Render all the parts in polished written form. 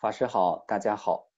法师好，大家好。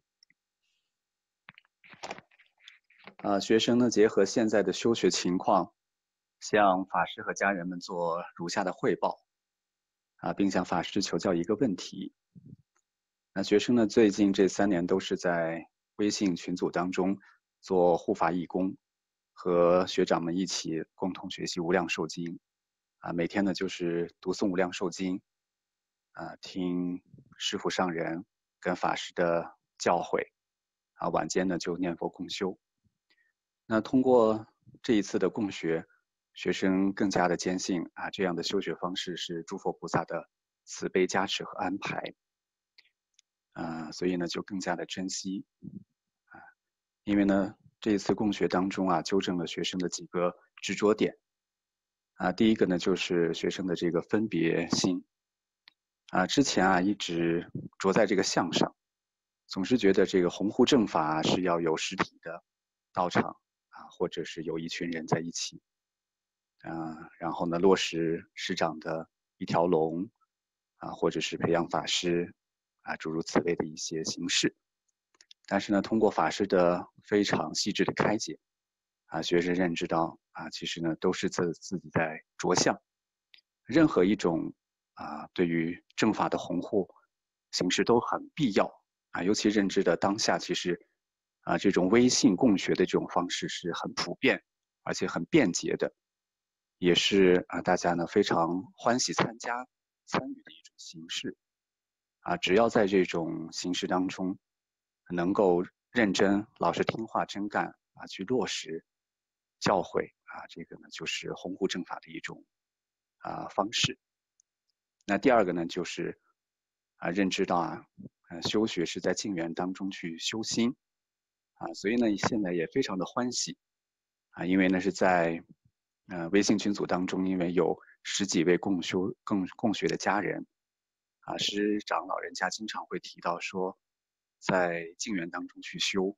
学生呢结合现在的修学情况，向法师和家人们做如下的汇报，并向法师求教一个问题。那学生呢最近这3年都是在微信群组当中做护法义工，和学长们一起共同学习无量寿经，每天呢就是读诵无量寿经，听师父上人跟法师的教诲，晚间呢就念佛共修。那通过这一次的共学，学生更加的坚信这样的修学方式是诸佛菩萨的慈悲加持和安排，所以呢就更加的珍惜，因为呢这一次共学当中纠正了学生的几个执着点，第一个呢就是学生的这个分别心，之前一直着在这个相上，总是觉得这个弘护正法是要有实体的道场或者是有一群人在一起，然后呢落实师长的一条龙，或者是培养法师，诸如此类的一些形式。但是呢，通过法师的非常细致的开解，学生认知到其实呢都是自己在着相，任何一种对于正法的弘护形式都很必要尤其认知的当下，其实这种微信共学的这种方式是很普遍而且很便捷的，也是大家呢非常欢喜参与的一种形式只要在这种形式当中能够认真老实听话真干去落实教诲这个呢就是弘护正法的一种方式。那第二个呢就是认知到修学是在境缘当中去修心所以呢现在也非常的欢喜因为呢是在微信群组当中，因为有10几位共学的家人师长老人家经常会提到说，在境缘当中去修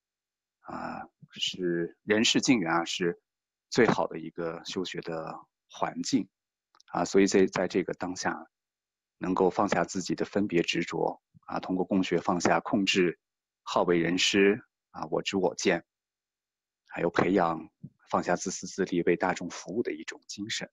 是人世境缘是最好的一个修学的环境所以在这个当下，能够放下自己的分别执着通过共学放下控制好为人师我知我见，还有培养放下自私自利为大众服务的一种精神。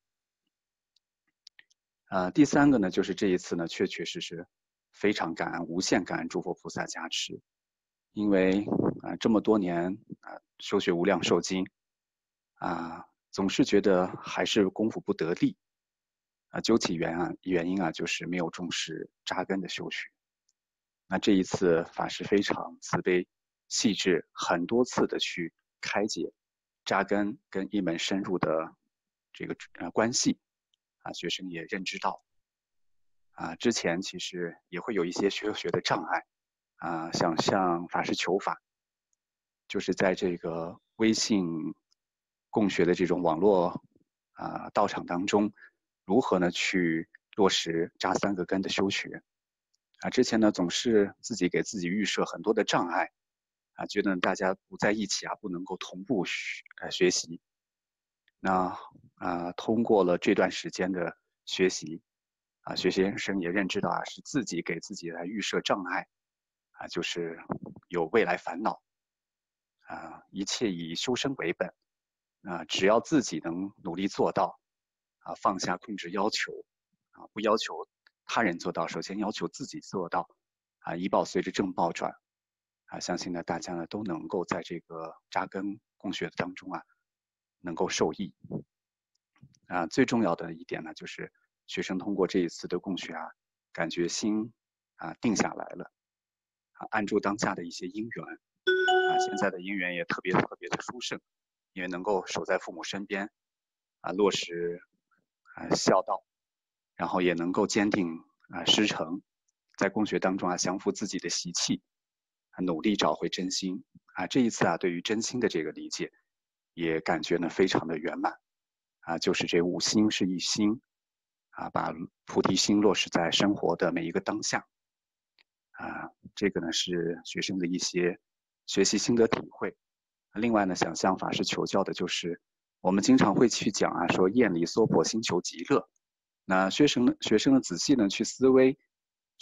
第三个呢，就是这一次呢，确实非常感恩，无限感恩诸佛菩萨加持，因为这么多年修学无量寿经总是觉得还是功夫不得力究其原因就是没有重视扎根的修学。那这一次法师非常慈悲细致，很多次的去开解扎根跟一门深入的这个关系学生也认知到之前其实也会有一些修学的障碍想向法师求法，就是在这个微信共学的这种网络道场当中，如何呢去落实扎3个根的修学之前呢总是自己给自己预设很多的障碍觉得大家不在一起不能够同步学习。那通过了这段时间的学习学生也认知到是自己给自己来预设障碍就是有未来烦恼一切以修身为本只要自己能努力做到放下控制要求不要求他人做到，首先要求自己做到医报随着正报转相信呢大家呢都能够在这个扎根共学当中能够受益最重要的一点呢就是学生通过这一次的共学感觉心定下来了按住当下的一些因缘现在的因缘也特别的殊胜，因为能够守在父母身边落实孝道，然后也能够坚定师承，在共学当中降服自己的习气努力找回真心这一次对于真心的这个理解也感觉呢非常的圆满就是这5心是一心把菩提心落实在生活的每一个当下这个呢是学生的一些学习心得体会。另外呢想向法师求教的就是我们经常会去讲说厌离娑婆心求极乐，那学生呢仔细呢去思维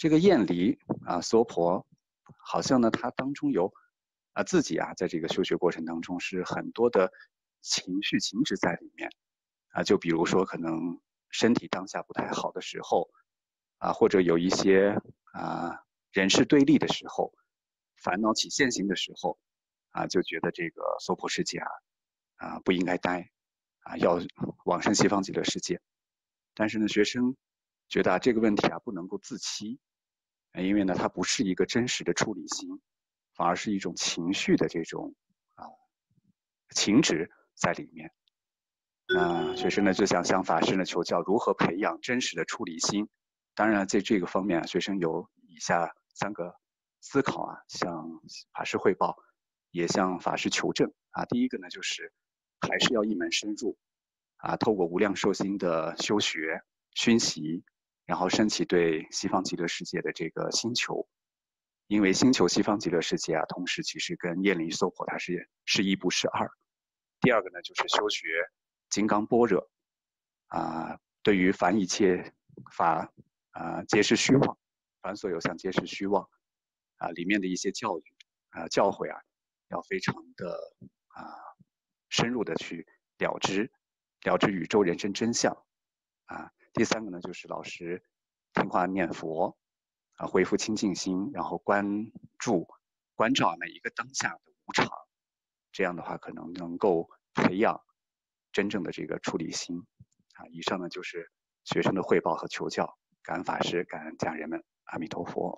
这个厌离娑婆，好像呢它当中有自己在这个修学过程当中是很多的情绪情执在里面就比如说可能身体当下不太好的时候或者有一些人事对立的时候，烦恼起现行的时候就觉得这个娑婆世界不应该待要往生西方极乐世界。但是呢，学生觉得这个问题不能够自欺，因为呢它不是一个真实的出离心，反而是一种情绪的这种情执在里面。学生呢就想向法师呢求教如何培养真实的出离心。当然在这个方面学生有以下3个思考向法师汇报，也向法师求证第一个呢就是还是要一门深入透过无量寿经的修学熏习，然后升起对西方极乐世界的这个心求。因为心求西方极乐世界同时其实跟厌离娑婆它是一不是二。第二个呢就是修学金刚般若对于凡一切法皆是虚妄，凡所有相皆是虚妄里面的一些教育教诲要非常的深入的去了知宇宙人生真相第3个呢就是老实听话念佛恢复清净心，然后关照每一个当下的无常，这样的话可能能够培养真正的这个出离心以上呢就是学生的汇报和求教，感恩法师，感恩家人们，阿弥陀佛。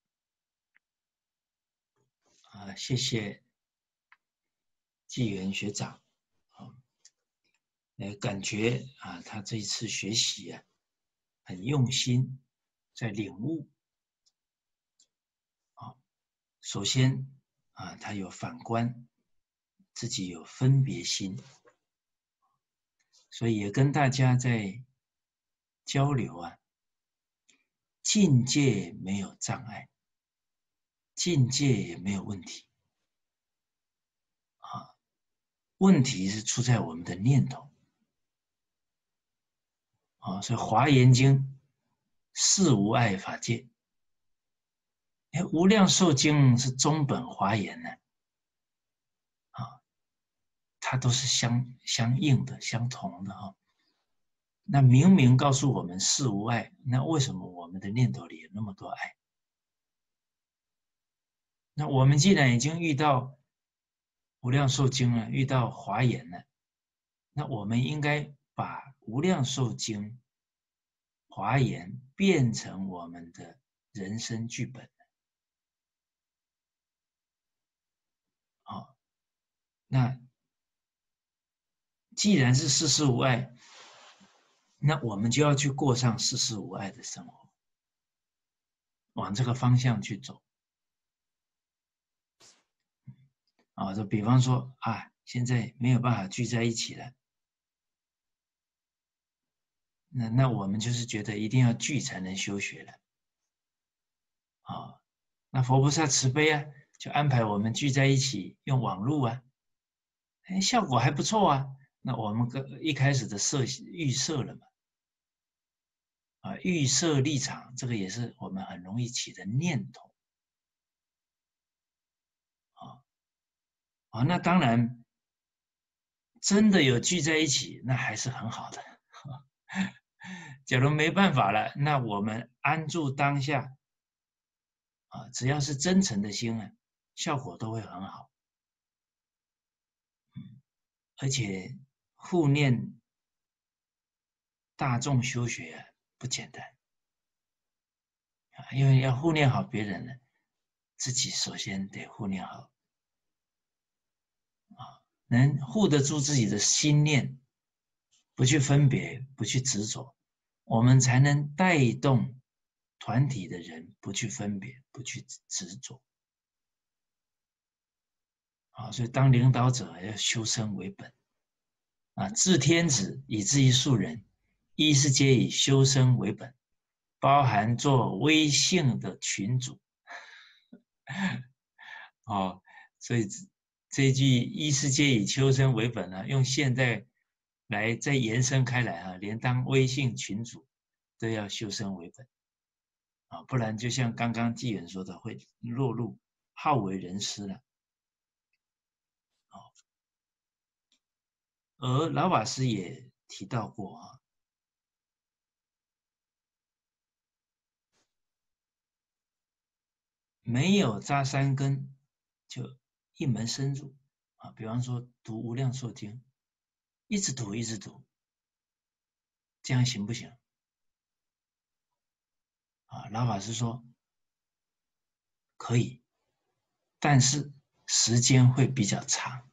谢谢纪元学长感觉他这一次学习很用心，在领悟首先他有反观，自己有分别心，所以也跟大家在交流境界没有障碍，境界也没有问题问题是出在我们的念头所以《华严经》四无碍法界，无量寿经是中本华严呢它都是相应的相同的那明明告诉我们四无碍，那为什么我们的念头里有那么多爱？那我们既然已经遇到无量寿经了，遇到华严了，那我们应该把无量寿经华严变成我们的人生剧本那既然是世事无碍，那我们就要去过上世事无碍的生活，往这个方向去走就比方说现在没有办法聚在一起了，那我们就是觉得一定要聚才能修学了那佛菩萨慈悲就安排我们聚在一起用网络效果还不错那我们一开始的预设了嘛预设立场，这个也是我们很容易起的念头那当然真的有聚在一起，那还是很好的假如没办法了，那我们安住当下只要是真诚的心效果都会很好而且护念大众修学不简单因为要护念好别人呢，自己首先得护念好能护得住自己的心念，不去分别，不去执着，我们才能带动团体的人不去分别，不去执着所以当领导者要修身为本治天子以至于庶人，亦是皆以修身为本，包含做微信的群主所以这一句亦是皆以修身为本用现在来再延伸开来连当微信群主都要修身为本啊，不然就像刚刚纪元说的，会落入好为人师了。而老法师也提到过啊，没有扎三根，就一门深入啊。比方说读《无量寿经》，一直读一直读，这样行不行？啊，老法师说可以，但是时间会比较长。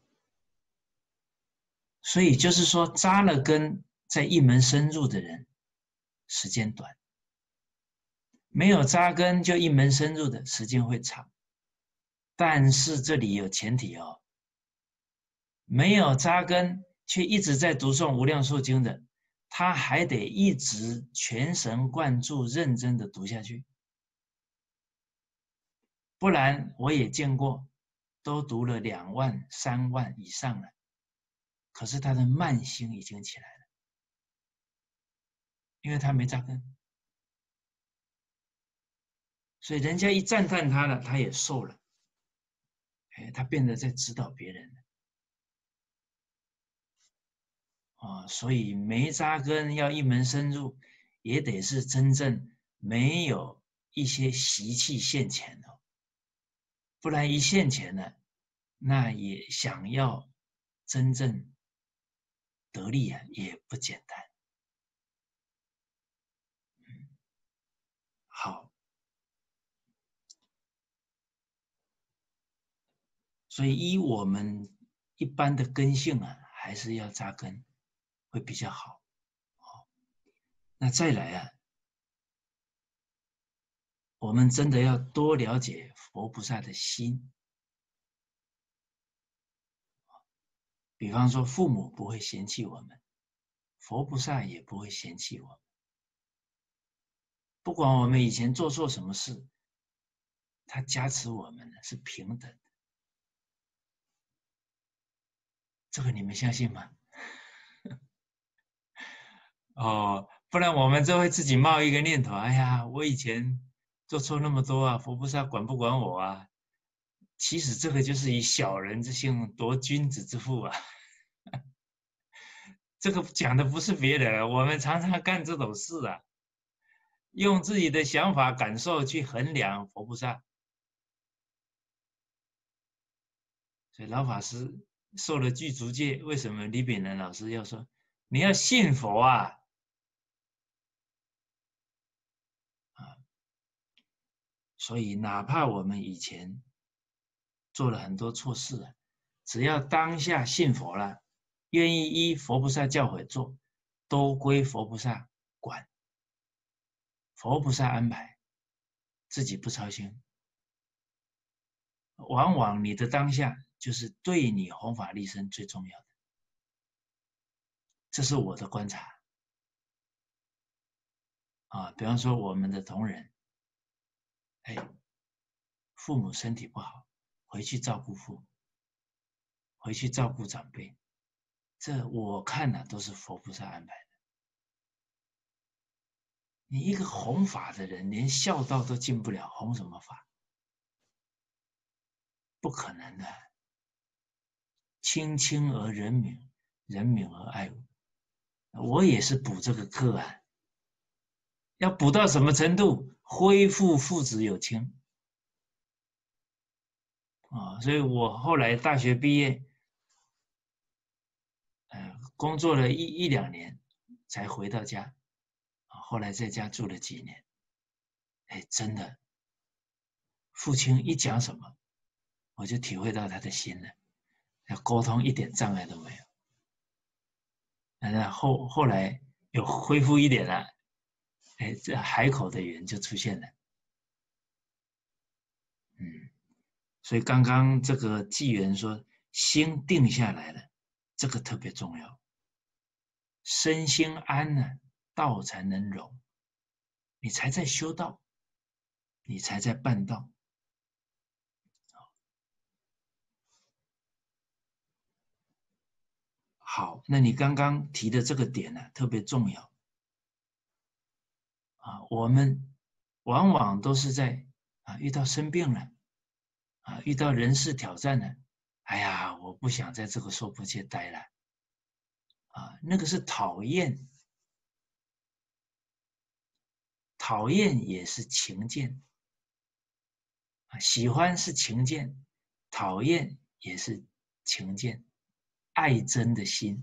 所以就是说，扎了根在一门深入的人，时间短；没有扎根就一门深入的时间会长。但是这里有前提哦，没有扎根却一直在读诵《无量寿经》的，他还得一直全神贯注、认真的读下去。不然我也见过，都读了2万、3万以上了，可是他的慢心已经起来了，因为他没扎根。所以人家一赞叹他了，他也受了，他变得在指导别人了。所以没扎根要一门深入，也得是真正没有一些习气现前的，不然一现前呢，那也想要真正得力啊，也不简单。好，所以依我们一般的根性啊，还是要扎根会比较好。那再来啊，我们真的要多了解佛菩萨的心。比方说，父母不会嫌弃我们，佛菩萨也不会嫌弃我们。不管我们以前做错什么事，他加持我们是平等的。这个你们相信吗？不然我们就会自己冒一个念头：哎呀，我以前做错那么多啊，佛菩萨管不管我啊？其实这个就是以小人之心夺君子之腹啊。这个讲的不是别人，我们常常干这种事啊，用自己的想法感受去衡量佛菩萨。所以老法师受了具足戒，为什么李炳南老师要说你要信佛啊？所以哪怕我们以前做了很多错事啊，只要当下信佛了，愿意依佛菩萨教诲做，都归佛菩萨管，佛菩萨安排，自己不操心。往往你的当下就是对你弘法利生最重要的，这是我的观察啊。比方说我们的同仁，父母身体不好，回去照顾父母，回去照顾长辈，这我看呢都是佛菩萨安排的。你一个弘法的人，连孝道都尽不了，弘什么法？不可能的。亲亲而人悯，人悯而爱物。我也是补这个课啊，要补到什么程度？恢复父子有情啊！所以我后来大学毕业，工作了一两年，才回到家。后来在家住了几年，真的，父亲一讲什么，我就体会到他的心了，要沟通一点障碍都没有。那后来有恢复一点了，这海口的缘就出现了。所以刚刚这个纪元说心定下来了，这个特别重要。身心安呢，道才能容，你才在修道，你才在办道。好，那你刚刚提的这个点呢，特别重要啊。我们往往都是在遇到生病了遇到人事挑战了，哎呀，我不想在这个娑婆界待了那个是讨厌，讨厌也是情见喜欢是情见，讨厌也是情见，爱憎的心。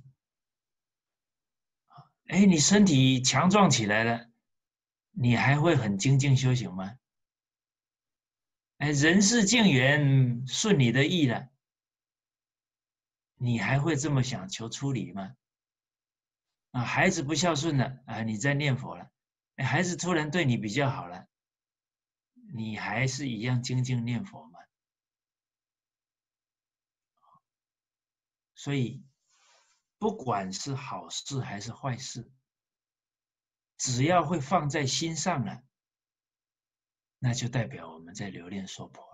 哎，你身体强壮起来了，你还会很精进修行吗？哎，人事境缘顺你的意了，你还会这么想求出离吗？孩子不孝顺了你在念佛了，孩子突然对你比较好了，你还是一样精进念佛吗？所以，不管是好事还是坏事，只要会放在心上了，那就代表我们在留恋娑婆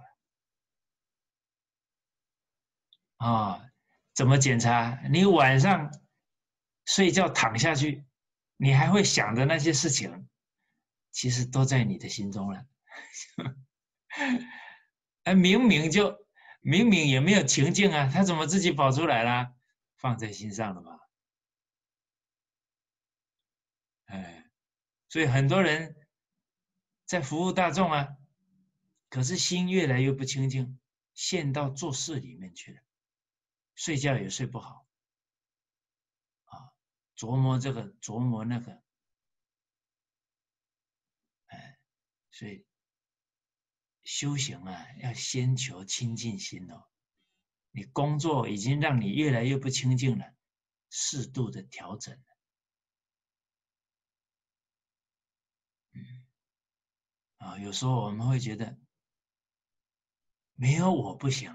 了怎么检查？你晚上睡觉躺下去，你还会想的那些事情，其实都在你的心中了。明明也没有情境啊，他怎么自己跑出来了？放在心上了吧？哎，所以很多人在服务大众可是心越来越不清净，陷到做事里面去了，睡觉也睡不好琢磨这个琢磨那个，所以修行要先求清净心哦。你工作已经让你越来越不清净了，适度的调整有时候我们会觉得没有我不行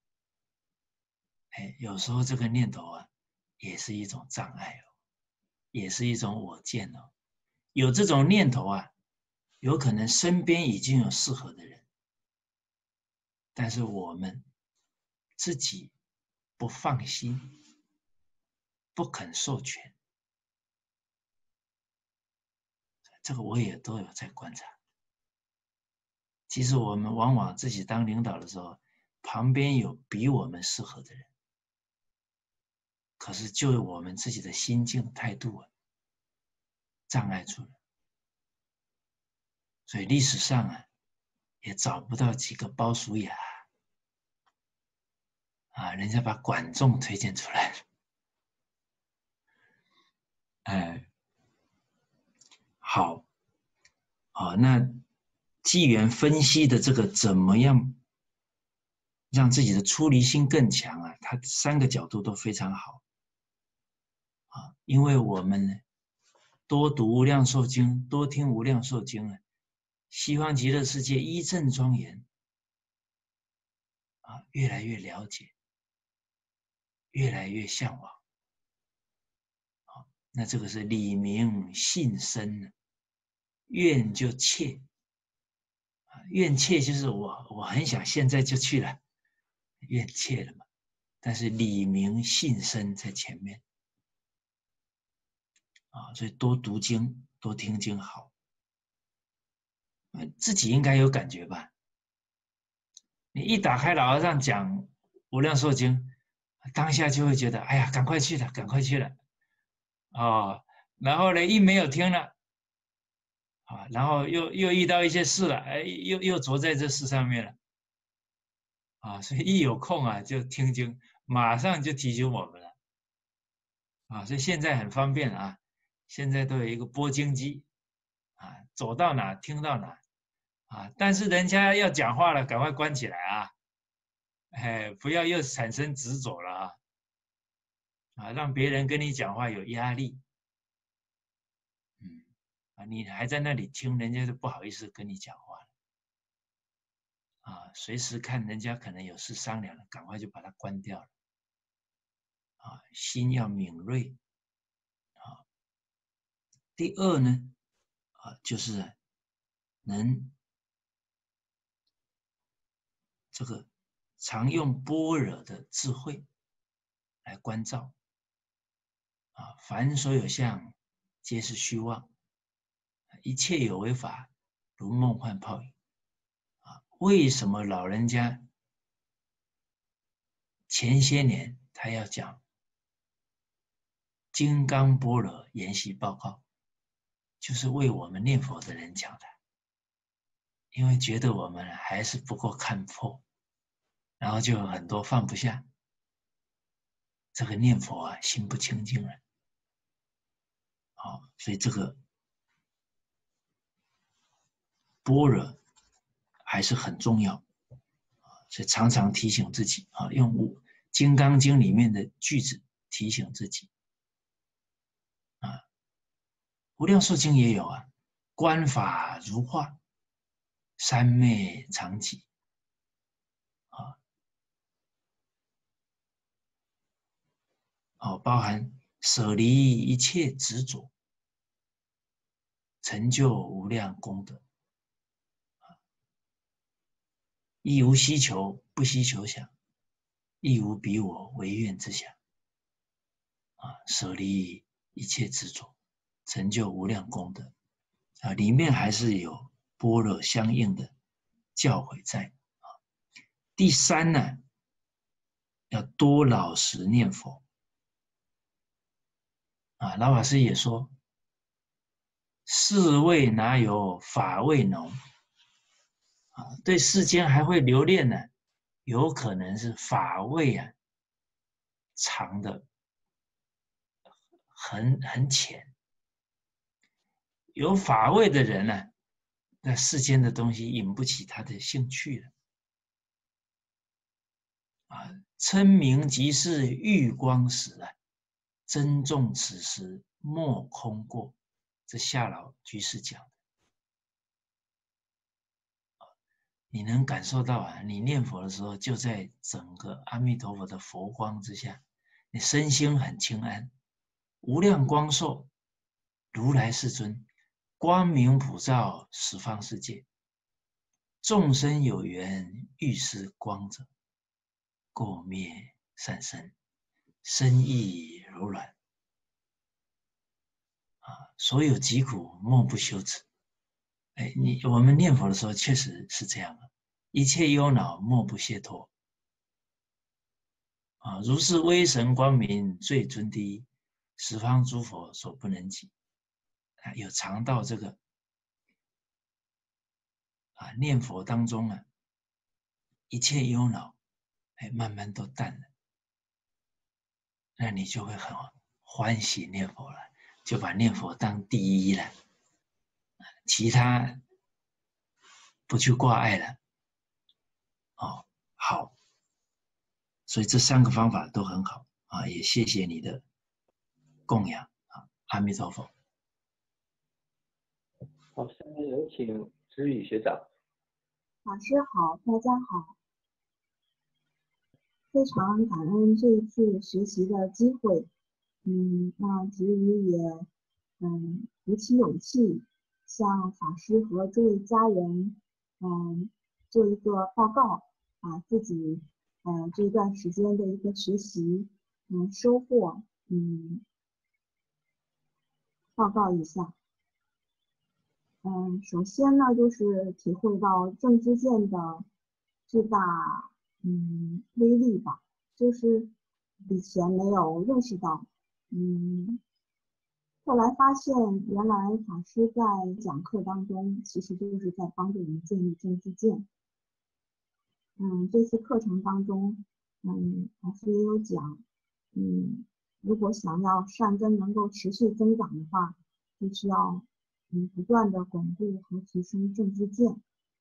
有时候这个念头也是一种障碍也是一种我见有这种念头有可能身边已经有适合的人，但是我们自己不放心，不肯授权，这个我也都有在观察。其实我们往往自己当领导的时候，旁边有比我们适合的人，可是就我们自己的心境态度障碍住了，所以历史上也找不到几个鲍叔牙人家把管仲推荐出来了。好那纪元分析的这个怎么样让自己的出离心更强它3个角度都非常好因为我们呢多读无量寿经，多听无量寿经西方极乐世界一正庄严越来越了解，越来越向往那这个是理明信深愿就切愿切就是我很想现在就去了，愿切了嘛。但是理明信深在前面所以多读经，多听经好。自己应该有感觉吧？你一打开老和尚讲无量寿经，当下就会觉得，哎呀，赶快去了，赶快去了然后呢，一没有听了然后又遇到一些事了，又着在这事上面了所以一有空就听经，马上就提醒我们了所以现在很方便现在都有一个播经机走到哪听到哪但是人家要讲话了，赶快关起来不要又产生执着了让别人跟你讲话有压力你还在那里听，人家就不好意思跟你讲话了随时看人家可能有事商量了，赶快就把它关掉了心要敏锐第二呢就是能这个常用般若的智慧来关照凡所有相皆是虚妄，一切有为法如梦幻泡影啊。为什么老人家前些年他要讲金刚般若研习报告，就是为我们念佛的人讲的，因为觉得我们还是不够看破，然后就有很多放不下，这个念佛啊心不清净了，所以这个般若还是很重要，所以常常提醒自己啊，用《金刚经》里面的句子提醒自己啊，《无量寿经》也有啊，观法如画，三昧常寂包含舍离一切执着，成就无量功德，亦无希求，不希求想，亦无彼我唯愿之想舍离一切执着，成就无量功德里面还是有般若相应的教诲在第三呢，要多老实念佛老法师也说，世味哪有法味浓对世间还会留恋呢，有可能是法味藏的很浅。有法味的人呢，那世间的东西引不起他的兴趣了称名即是玉光时珍重此时莫空过，这夏老居士讲的你能感受到你念佛的时候就在整个阿弥陀佛的佛光之下，你身心很清安，无量光寿如来世尊光明普照十方世界，众生有缘遇是光者，垢灭善身，身意柔软所有疾苦莫不休止我们念佛的时候确实是这样一切忧恼莫不解脱如是威神光明最尊第，十方诸佛所不能及有尝到这个念佛当中一切忧恼慢慢都淡了，那你就会很欢喜念佛了，就把念佛当第一了，其他不去挂碍了好，所以这三个方法都很好也谢谢你的供养阿弥陀佛。 好，下面有请知雨学长。 老师好，大家好，非常感恩这一次学习的机会。那子宇也鼓起勇气向法师和诸位家人做一个报告自己这一段时间的一个学习收获报告一下。首先呢，就是体会到正知见的巨大威力吧，就是以前没有认识到，后来发现原来法师在讲课当中其实就是在帮助我们建立正知见。这次课程当中，法师也有讲，如果想要善根能够持续增长的话，就需要不断的巩固和提升正知见。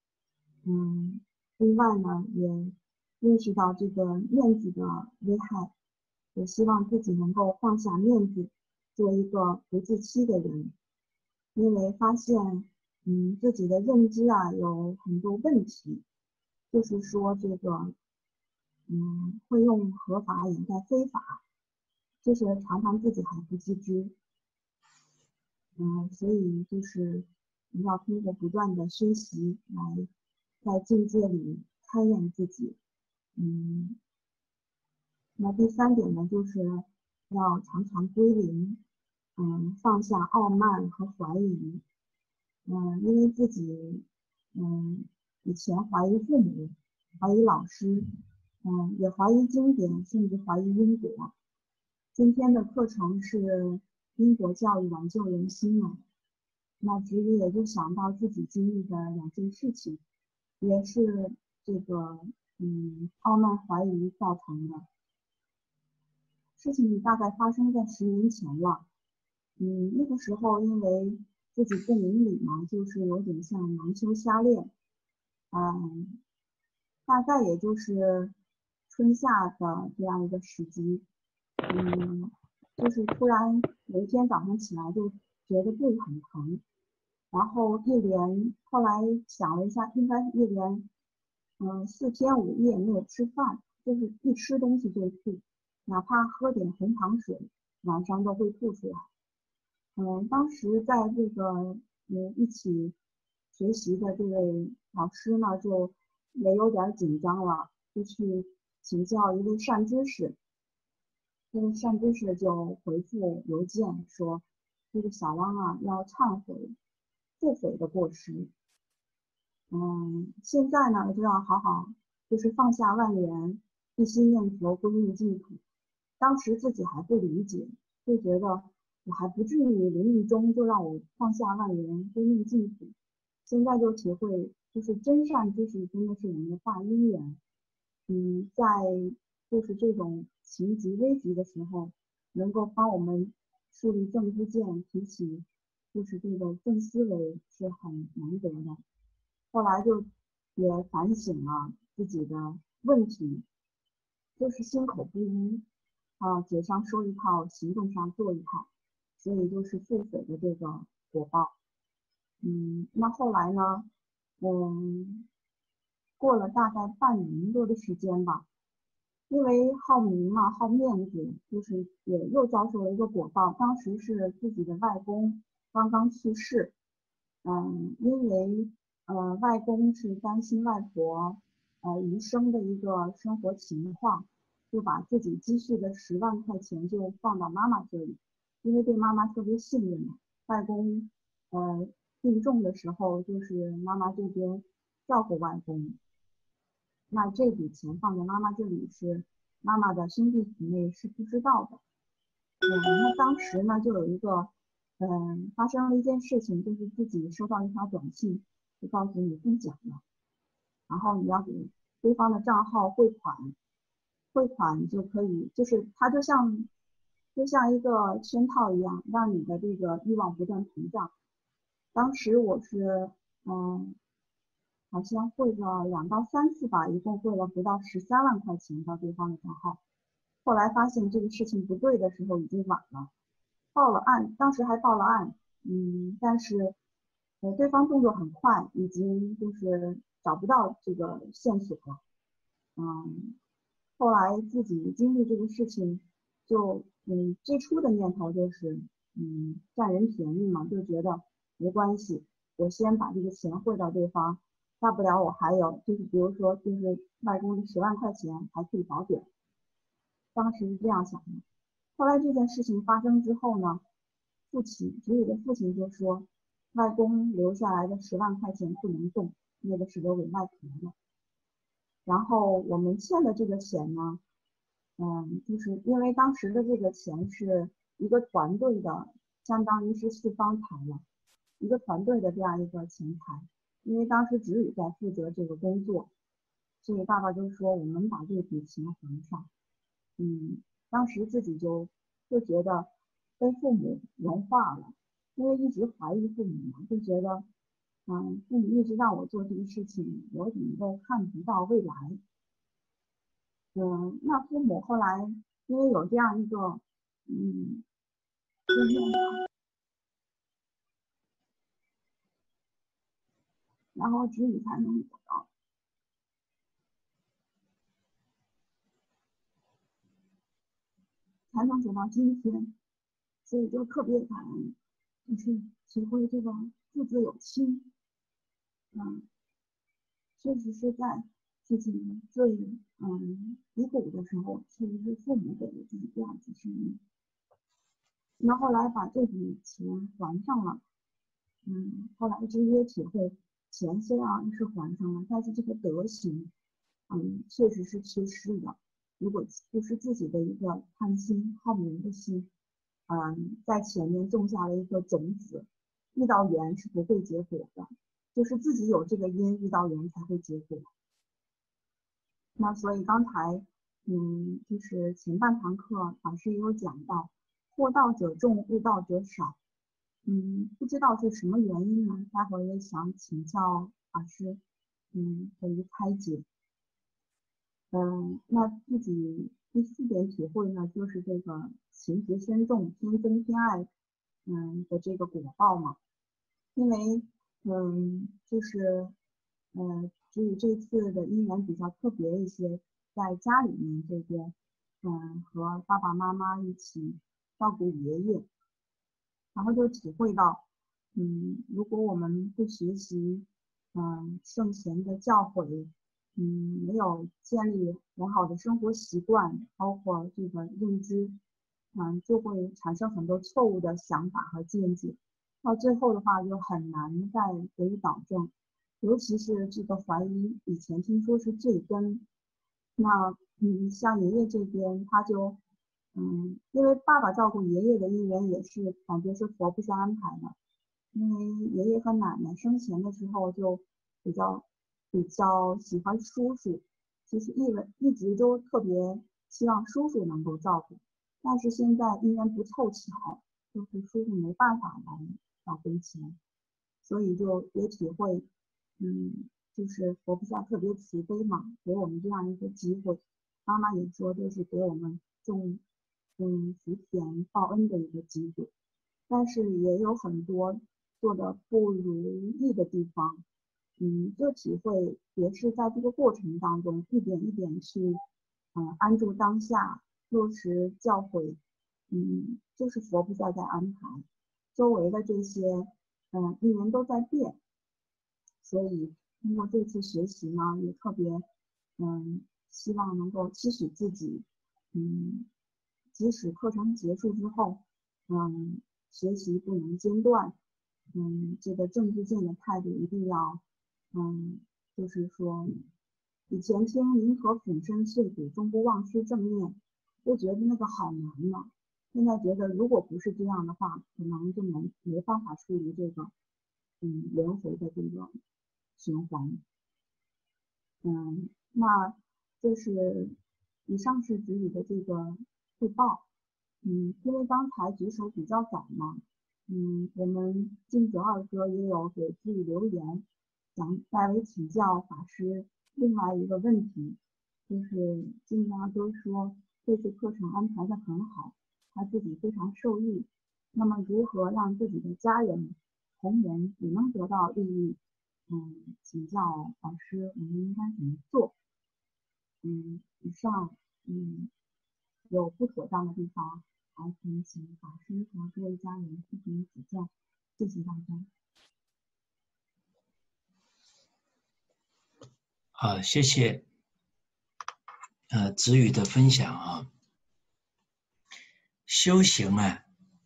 另外呢，也认识到这个面子的危害，也希望自己能够放下面子，做一个不自欺的人。因为发现自己的认知有很多问题，就是说这个会用合法掩盖非法，就是常常自己还不自知。所以就是要通过不断的学习来在境界里勘验自己。那第三点呢，就是要常常归零，放下傲慢和怀疑。因为自己以前怀疑父母，怀疑老师，也怀疑经典，甚至怀疑因果。今天的课程是因果教育挽救人心嘛，那子宇也就想到自己经历的2件事情，也是这个傲慢怀疑造成的。事情大概发生在10年前了。那个时候因为自己不明理嘛，就是有点像盲修瞎练。大概也就是春夏的这样一个时机。就是突然有一天早上起来就觉得肚子很疼，然后后来想了一下，应该一连4天5夜没有吃饭，就是一吃东西就吐，哪怕喝点红糖水，晚上都会吐出来。当时在这个一起学习的这位老师呢，就也有点紧张了，就去请教一位善知识。这位善知识就回复邮件说，这个小汪啊要忏悔腹诽的过失。现在呢就要好好就是放下万缘，一心念佛归命净土。当时自己还不理解，就觉得我还不至于临命终就让我放下万缘归命净土。现在就体会，就是真善知识真的是我们的大因缘。在就是这种情急危急的时候，能够帮我们树立正知见，提起就是这个正思维是很难得的。后来就也反省了自己的问题，就是心口不一，嘴上说一套，行动上做一套，所以就是腹诽的这个果报。那后来呢，过了大概半年多的时间吧，因为好名嘛，好面子，就是也又遭受了一个果报。当时是自己的外公刚刚去世，因为外公是担心外婆余生的一个生活情况，就把自己积蓄的10万块钱就放到妈妈这里，因为对妈妈特别信任嘛。外公病重的时候，就是妈妈这边照顾外公。那这笔钱放在妈妈这里是妈妈的兄弟姊妹是不知道的。那当时呢就有一个发生了一件事情，就是自己收到一条短信，就告诉你中奖了，然后你要给对方的账号汇款，汇款就可以，就是它就像一个圈套一样，让你的这个欲望不断膨胀。当时我是好像汇了2到3次吧，一共汇了不到13万块钱到对方的账号。后来发现这个事情不对的时候已经晚了，报了案，当时还报了案，但是对方动作很快，已经就是找不到这个线索了。后来自己经历这个事情，就最初的念头就是占人便宜嘛，就觉得没关系，我先把这个钱汇到对方，大不了我还有就是比如说就是外公的10万块钱还可以保点。当时是这样想的。后来这件事情发生之后呢，子宇的父亲就说，外公留下来的10万块钱不能动，那个是留给外婆的。然后我们欠的这个钱呢，就是因为当时的这个钱是一个团队的，相当于是4方财了，一个团队的这样一个钱财。因为当时子宇在负责这个工作，所以爸爸就说我们把这笔钱还上。当时自己就觉得被父母融化了，因为一直怀疑父母嘛，就觉得父母一直让我做这个事情，我怎么都看不到未来。那父母后来因为有这样一个念头，然后子宇才能走到今天，所以就特别感恩，就是体会这个父子有亲。确实是在自己最低谷的时候，确实是父母给了自己第2次生命。那后来把这笔钱还上了，后来直接体会钱虽然是还上了，但是这个德行，确实是缺失的。如果不是自己的一个贪心好名的心，在前面种下了一个种子，遇到缘是不会结果的，就是自己有这个因，遇到缘才会结果。那所以刚才，就是前半堂课法师也有讲到，获道者众，悟道者少。不知道是什么原因呢？待会儿也想请教法师，可以开解。那自己第4点体会呢，就是这个情执深重、偏憎偏爱，的这个果报嘛。因为，就是只有这次的因缘比较特别一些，在家里面这边，和爸爸妈妈一起照顾爷爷，然后就体会到，如果我们不学习，圣贤的教诲，没有建立良好的生活习惯，包括这个认知，就会产生很多错误的想法和见解，到最后的话就很难再给予导正，尤其是这个怀疑，以前听说是罪根。那像爷爷这边，他就因为爸爸照顾爷爷的因缘也是感觉是佛菩萨安排的，因为爷爷和奶奶生前的时候就比较喜欢叔叔，其实一直都特别希望叔叔能够照顾，但是现在因缘不凑巧，就是叔叔没办法来到跟前，所以就也体会，就是佛菩萨特别慈悲嘛，给我们这样一个机会。妈妈也说，这是给我们种福田报恩的一个机会，但是也有很多做的不如意的地方。就体会也是在这个过程当中一点一点去，安住当下，落实教诲，就是佛菩萨在安排，周围的这些，因缘都在变，所以通过这次学习呢，也特别，希望能够期许自己，即使课程结束之后，学习不能间断，这个正知见的态度一定要，就是说，以前听银河粉身碎骨，终不忘失正念，就觉得那个好难呢。现在觉得如果不是这样的话，可能就没办法处理这个，轮回的这个循环。那就是以上是子语的这个汇报。因为刚才举手比较早嘛，我们静泽二哥也有给子语留言，想代为请教法师另外一个问题，就是静泽二哥说这次课程安排的很好，他自己非常受益，那么如何让自己的家人、同仁也能得到利益？请教法师，我们应该怎么做？以上有不妥当的地方，还请法师和各位家人批评指教，谢谢大家。 好，谢谢子语的分享啊。修行啊，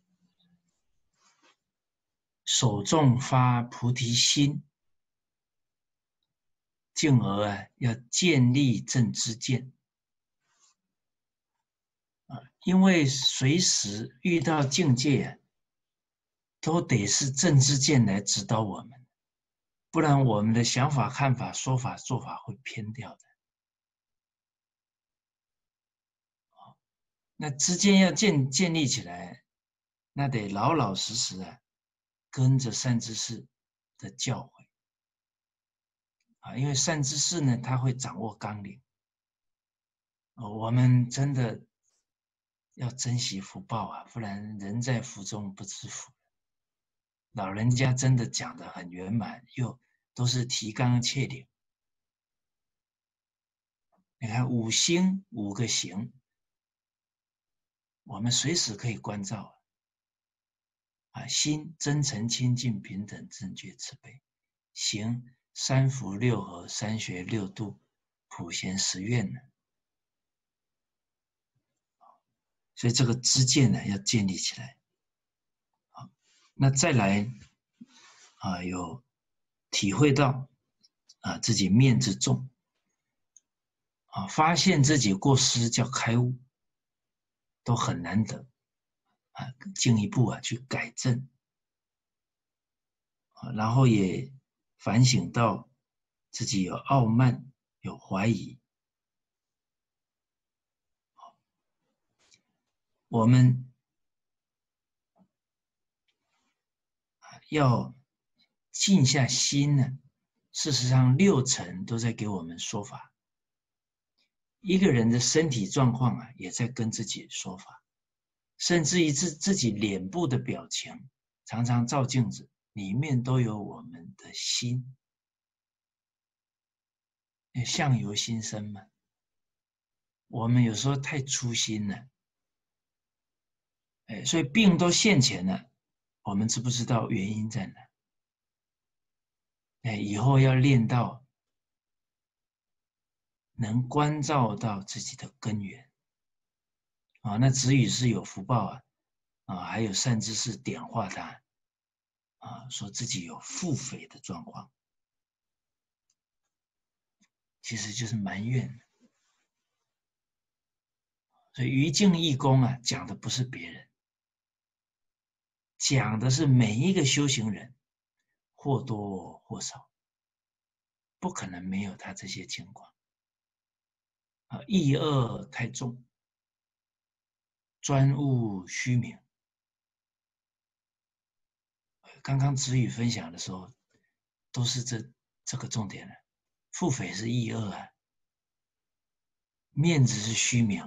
首重发菩提心，进而要建立正知见。因为随时遇到境界，都得是正知见来指导我们，不然我们的想法、看法、说法、做法会偏掉的。那知见要建立起来，那得老老实实跟着善知识的教诲因为善知识呢，他会掌握纲领。我们真的要珍惜福报不然人在福中不知福。老人家真的讲得很圆满，又都是提纲挈领。你看5心5个行，我们随时可以关照心真诚清净平等正觉慈悲，行3福6和3学6度普贤10愿呢。所以这个知见呢要建立起来。那再来有体会到自己面子重，发现自己过失叫开悟，都很难得进一步去改正，然后也反省到自己有傲慢，有怀疑。我们要静下心呢，事实上6层都在给我们说法。一个人的身体状况也在跟自己说法，甚至于自己脸部的表情，常常照镜子，里面都有我们的心。相由心生嘛，我们有时候太粗心了，所以病都现前了，我们知不知道原因在哪？以后要练到能关照到自己的根源那子语是有福报还有善知识点化他说自己有腹诽的状况，其实就是埋怨。所以于净义公讲的不是别人，讲的是每一个修行人，或多或少，不可能没有他这些情况意恶太重，专务虚名。刚刚子语分享的时候，都是这个重点了。腹诽是意恶面子是虚名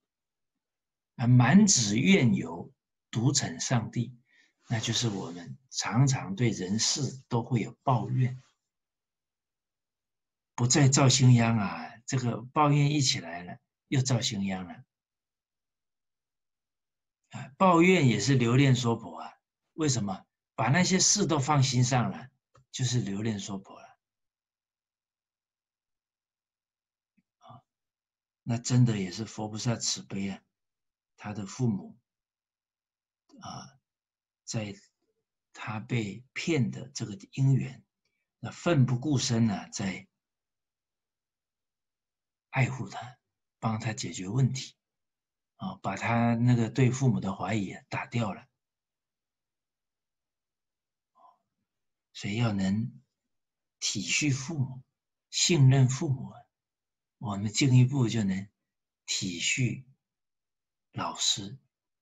满纸怨尤，独逞上帝，那就是我们常常对人事都会有抱怨，不再造新殃这个抱怨一起来了，又造新殃了抱怨也是留恋说婆为什么？把那些事都放心上了，就是留恋说婆了那真的也是佛菩萨慈悲他的父母在他被骗的这个因缘，那奋不顾身在爱护他，帮他解决问题把他那个对父母的怀疑打掉了。所以要能体恤父母，信任父母我们进一步就能体恤老师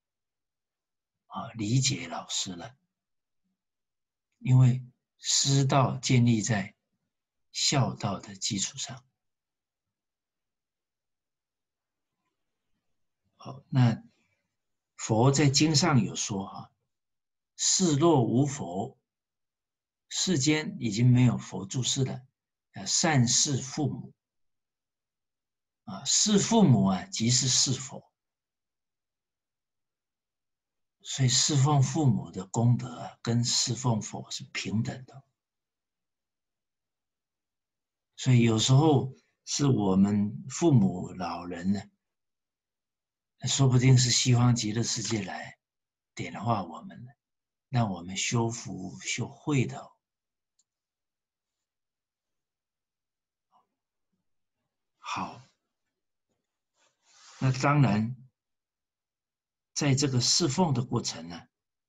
理解老师了。因为师道建立在孝道的基础上那佛在经上有说世若无佛，世间已经没有佛住世了善事父母事父母即是事佛，所以侍奉父母的功德跟侍奉佛是平等的。所以有时候是我们父母老人呢，说不定是西方极乐世界来点化我们，让我们修福修慧的好。那当然在这个侍奉的过程呢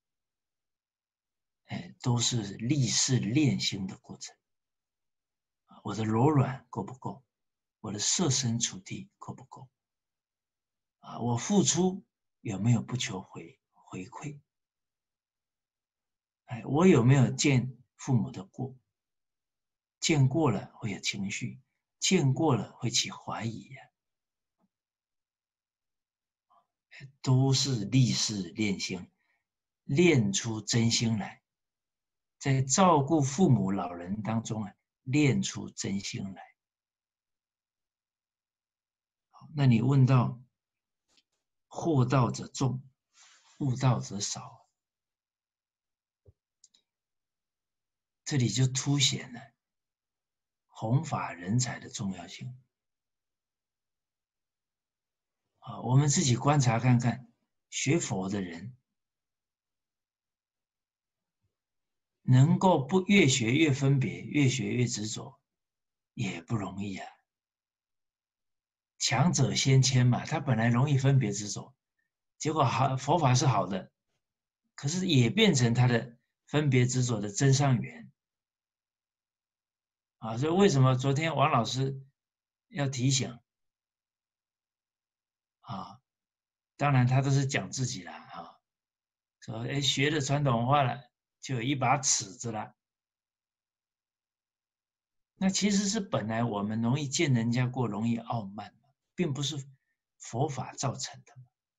都是立誓练心的过程我的柔软够不够，我的设身处地够不够我付出有没有不求回馈我有没有见父母的过，见过了会有情绪，见过了会起怀疑都是立誓练心，练出真心来，在照顾父母老人当中练出真心来。那你问到惑道者众，悟道者少，这里就凸显了弘法人才的重要性我们自己观察看看，学佛的人能够不越学越分别，越学越执着，也不容易啊。强者先迁嘛，他本来容易分别执着，结果好佛法是好的，可是也变成他的分别执着的真上缘啊。所以为什么昨天王老师要提醒啊？当然他都是讲自己啦啊，说哎学了传统文化了，就有一把尺子了。那其实是本来我们容易见人家过，容易傲慢嘛，并不是佛法造成的。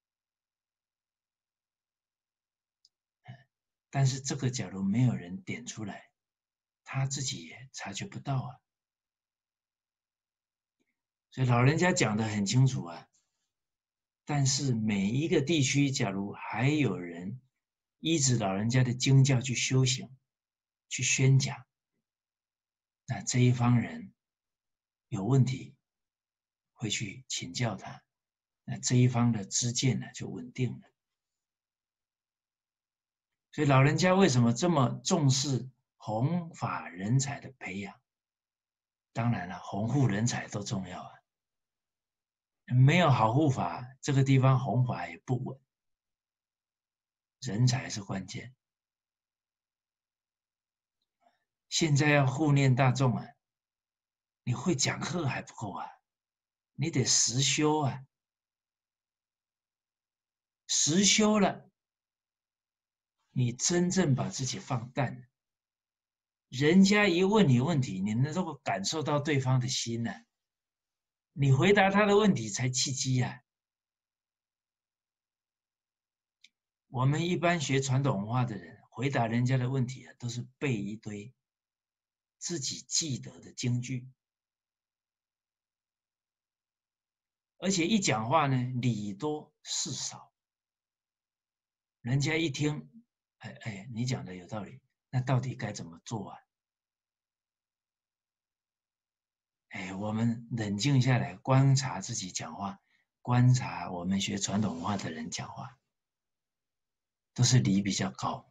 但是这个假如没有人点出来，他自己也察觉不到啊。所以老人家讲得很清楚啊。但是每一个地区，假如还有人依止老人家的经教去修行、去宣讲，那这一方人有问题会去请教他，那这一方的知见呢就稳定了。所以老人家为什么这么重视弘法人才的培养？当然了，弘护人才都重要啊。没有好护法，这个地方弘法也不稳。人才是关键。现在要护念大众啊，你会讲课还不够啊，你得实修啊。实修了，你真正把自己放淡了，人家一问你问题，你能够感受到对方的心呢、你回答他的问题才契机啊。我们一般学传统文化的人，回答人家的问题啊，都是背一堆自己记得的金句，而且一讲话呢，理多事少，人家一听，哎，你讲的有道理，那到底该怎么做啊？哎，我们冷静下来，观察自己讲话，观察我们学传统文化的人讲话，都是理比较高。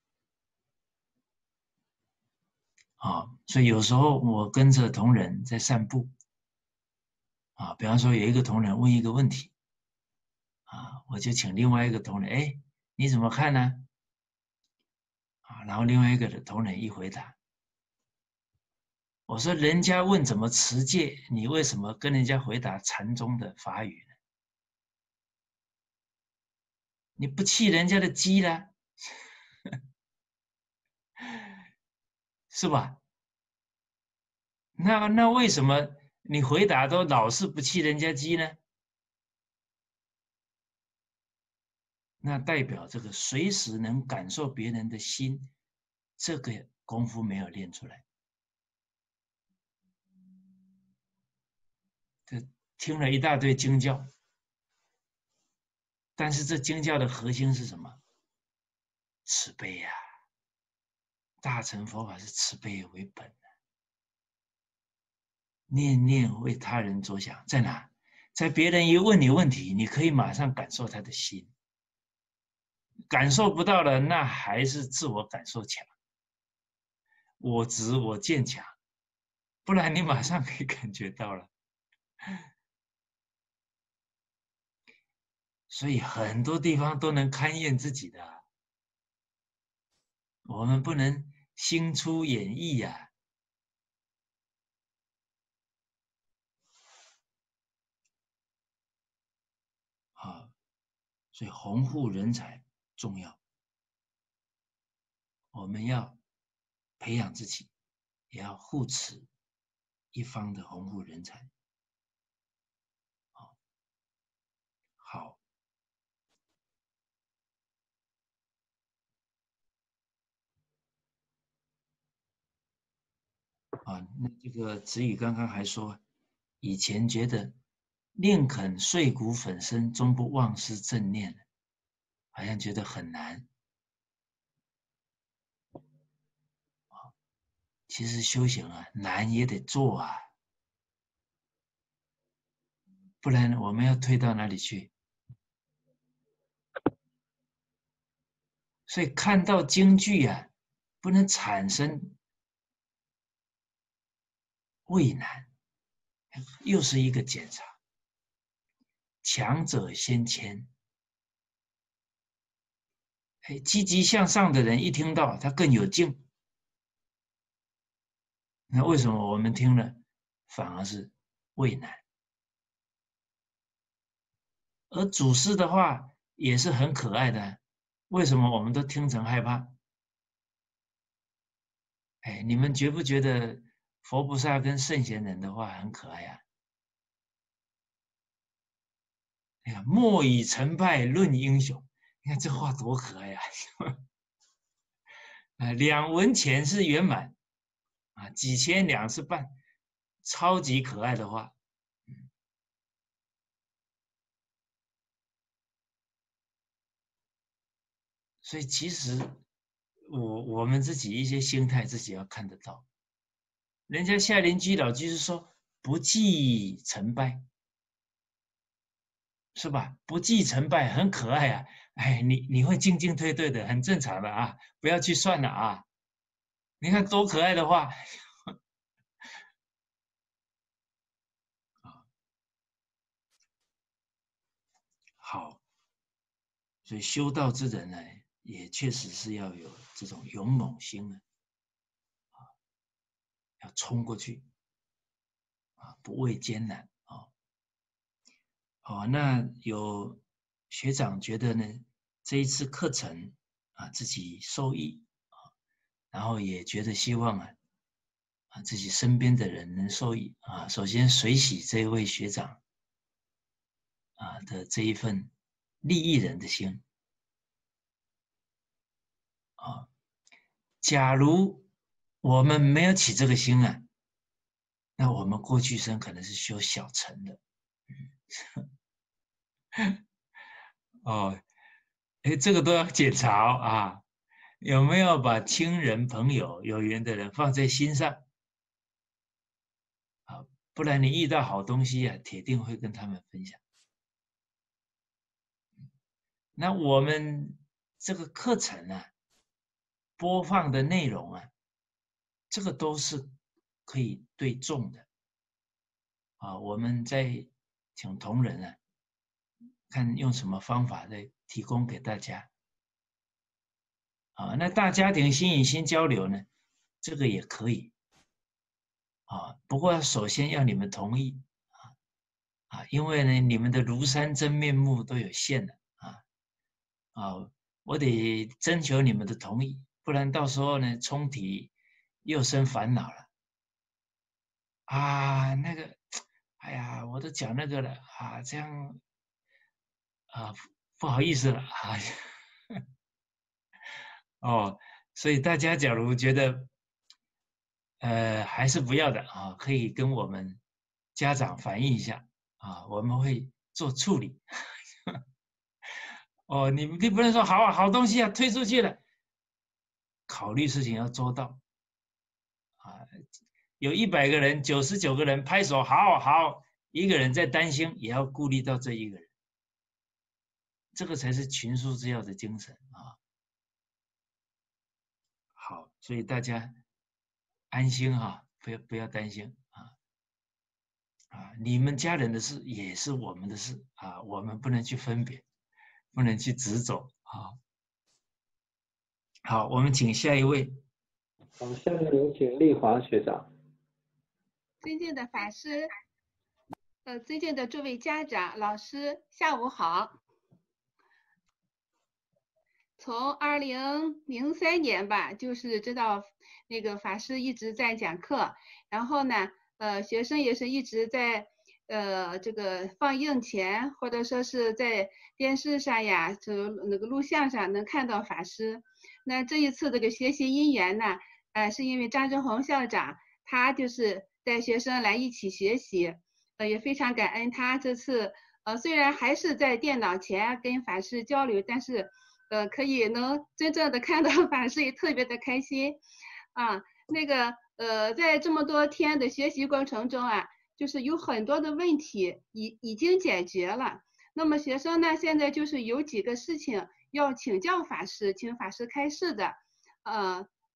所以有时候我跟着同仁在散步，比方说有一个同仁问一个问题，我就请另外一个同仁，哎，你怎么看呢？然后另外一个的同仁一回答，我说人家问怎么持戒，你为什么跟人家回答禅宗的法语呢？你不弃人家的机啦，是吧？那为什么你回答都老是不弃人家机呢？那代表这个随时能感受别人的心，这个功夫没有练出来。这听了一大堆经教，但是这经教的核心是什么？慈悲呀、大乘佛法是慈悲为本的，念念为他人着想，在哪？在别人一问你问题，你可以马上感受他的心。感受不到了，那还是自我感受强，我执我见强，不然你马上可以感觉到了。所以很多地方都能勘验自己的，我们不能心出演绎呀。所以弘护人才重要，我们要培养自己，也要护持一方的弘护人才。好，那这个子宇刚刚还说，以前觉得宁肯碎骨粉身，终不忘失正念，好像觉得很难。其实修行啊，难也得做啊，不然我们要退到哪里去？所以看到京剧啊， 不能产生畏难，又是一个检查。强者先谦，积极向上的人一听到他更有劲。那为什么我们听了反而是畏难？而祖师的话也是很可爱的，为什么我们都听成害怕？你们觉不觉得佛菩萨跟圣贤人的话很可爱啊？莫以成败论英雄，你看这话多可爱啊！两文钱是圆满啊，几千两是半，超级可爱的话。所以其实我们自己一些心态自己要看得到。人家夏灵居老居士说不计成败，是吧？不计成败很可爱啊，你会进进退退的，很正常的啊，不要去算了啊。你看多可爱的话。好，所以修道之人呢，也确实是要有这种勇猛心的，要冲过去，不畏艰难啊。那有学长觉得呢，这一次课程自己受益然后也觉得希望自己身边的人能受益首先随喜这位学长的这一份利益人的心假如我们没有起这个心那我们过去生可能是修小乘的这个都要检查有没有把亲人朋友有缘的人放在心上不然你遇到好东西铁定会跟他们分享。那我们这个课程播放的内容这个都是可以对众的我们在请同仁看用什么方法来提供给大家那大家庭心与心交流呢，这个也可以不过首先要你们同意因为呢你们的庐山真面目都有限了我得征求你们的同意，不然到时候呢冲体又生烦恼了那个哎呀我都讲那个了这样不好意思了所以大家假如觉得还是不要的可以跟我们家长反映一下我们会做处理你不能说好东西推出去了，考虑事情要周到有100个人99个人拍手好，一个人在担心也要顾虑到这一个人，这个才是群书之要的精神好，所以大家安心不要担心你们家人的事也是我们的事我们不能去分别，不能去执着好，我们请下一位。 好，下面有请丽华学长。 尊敬的法师，尊敬的诸位家长、老师，下午好。从2003年吧，就是知道那个法师一直在讲课，然后呢，学生也是一直在这个放映前，或者说是在电视上呀，就那个录像上能看到法师。那这一次这个学习因缘呢，是因为张志宏校长他就是带学生来一起学习，也非常感恩他这次虽然还是在电脑前跟法师交流，但是可以能真正的看到法师也特别的开心那个在这么多天的学习过程中就是有很多的问题已经解决了。那么学生呢，现在就是有几个事情要请教法师，请法师开示的。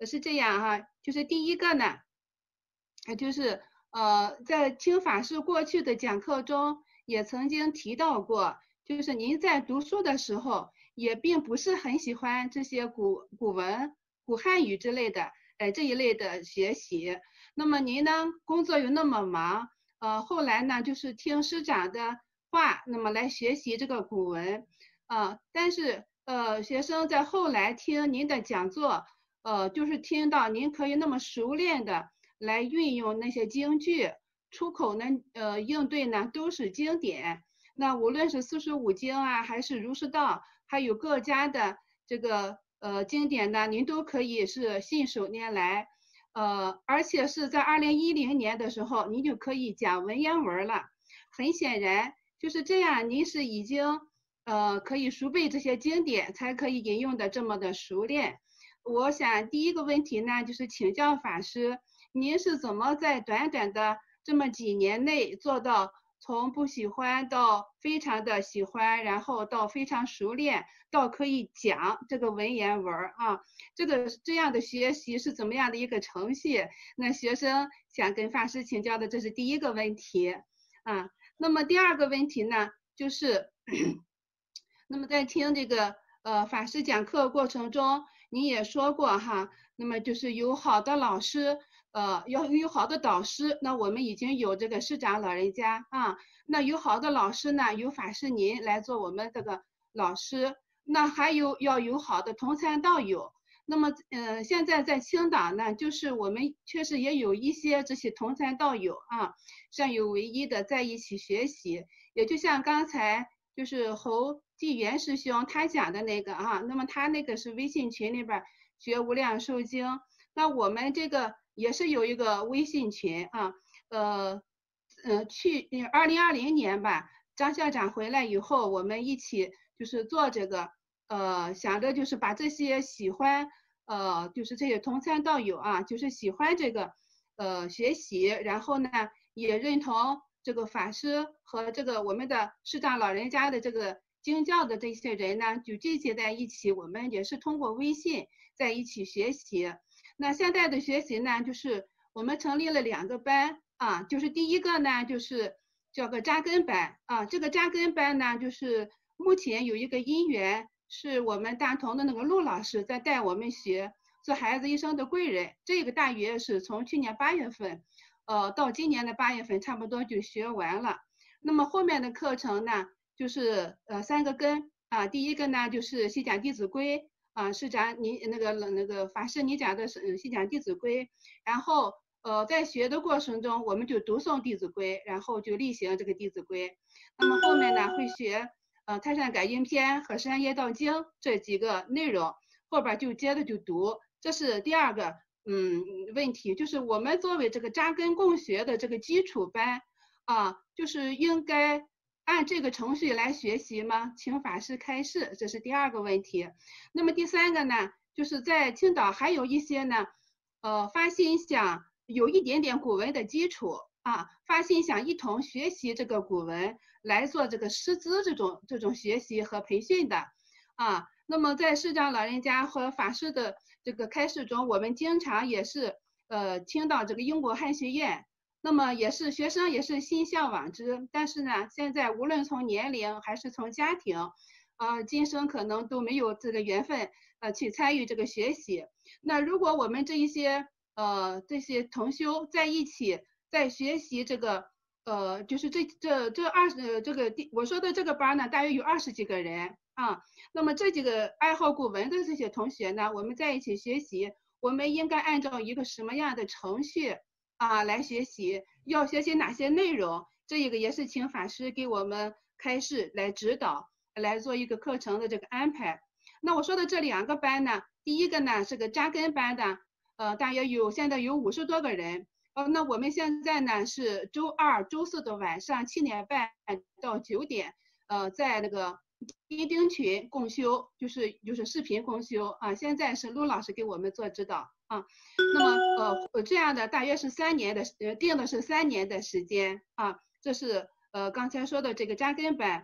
是这样哈，就是第一个呢，就是在听法师过去的讲课中也曾经提到过，就是您在读书的时候也并不是很喜欢这些古文、古汉语之类的，这一类的学习。那么您呢，工作又那么忙，后来呢，就是听师长的话，那么来学习这个古文，但是学生在后来听您的讲座，就是听到您可以那么熟练的来运用那些经句，出口呢，应对呢都是经典。那无论是45经啊，还是儒释道，还有各家的这个经典呢，您都可以是信手拈来。而且是在2010年的时候，您就可以讲文言文了。很显然就是这样，您是已经可以熟背这些经典，才可以引用的这么的熟练。我想第一个问题呢，就是请教法师，您是怎么在短短的这么几年内做到从不喜欢到非常的喜欢，然后到非常熟练，到可以讲这个文言文啊？这样的学习是怎么样的一个程序？那学生想跟法师请教的，这是第一个问题啊。那么第二个问题呢，就是那么在听这个法师讲课过程中，您也说过哈，那么就是有好的老师，要有好的导师。那我们已经有这个师长老人家啊，那有好的老师呢，有法师您来做我们这个老师，那还有要有好的同参道友。那么现在在青岛呢，就是我们确实也有一些这些同参道友啊，善有为一的在一起学习，也就像刚才就是侯继元师兄他讲的那个啊，那么他那个是微信群里边学无量寿经，那我们这个也是有一个微信群啊，2020年吧，张校长回来以后，我们一起就是做这个，想着就是把这些喜欢，就是这些同参道友啊，就是喜欢这个，学习，然后呢也认同这个法师和这个我们的师长老人家的这个经教的这些人呢，就聚集在一起，我们也是通过微信在一起学习。那现在的学习呢，就是我们成立了2个班啊，就是第一个呢，就是叫个扎根班啊，这个扎根班呢，就是目前有一个因缘，是我们大同的那个陆老师在带我们学做孩子一生的贵人，这个大约是从去年8月份，到今年的8月份，差不多就学完了。那么后面的课程呢，就是3个根啊，第一个呢就是细讲弟子规啊，师长你那个法师你讲的是细讲弟子规，然后在学的过程中，我们就读诵弟子规，然后就例行这个弟子规。那么后面呢会学太上感应篇和山业道经这几个内容，后边就接着就读，这是第二个问题，就是我们作为这个扎根共学的这个基础班啊，就是应该按这个程序来学习吗？请法师开示，这是第二个问题。那么第三个呢，就是在青岛还有一些呢，发心想有一点点古文的基础啊，发心想一同学习这个古文来做这个师资这种学习和培训的啊。那么在师长老人家和法师的这个开示中，我们经常也是听到这个英国汉学院，那么也是学生也是心向往之，但是呢，现在无论从年龄还是从家庭，今生可能都没有这个缘分去参与这个学习。那如果我们这些同修在一起在学习这个就是我说的这个班呢，大约有20几个人啊。那么这几个爱好古文的这些同学呢，我们在一起学习，我们应该按照一个什么样的程序啊来学习？要学习哪些内容？这一个也是请法师给我们开示来指导，来做一个课程的这个安排。那我说的这2个班呢，第一个呢是个扎根班的，大约现在有50多个人。那我们现在呢是周2、周4的晚上7点半到9点，在那个钉钉群共修，就是视频共修啊。现在是陆老师给我们做指导啊。那么这样的大约是3年的，定的是3年的时间啊。这是刚才说的这个扎根班。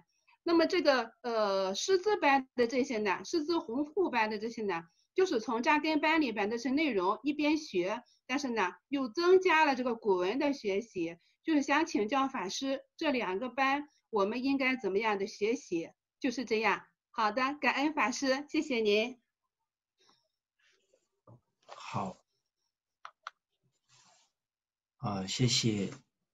那么这个师资班的这些呢，师资弘护班的这些呢，就是从扎根班里边的这内容一边学，但是呢又增加了这个古文的学习，就是想请教法师，这2个班我们应该怎么样的学习？就是这样。好的，感恩法师，谢谢您。 好，谢谢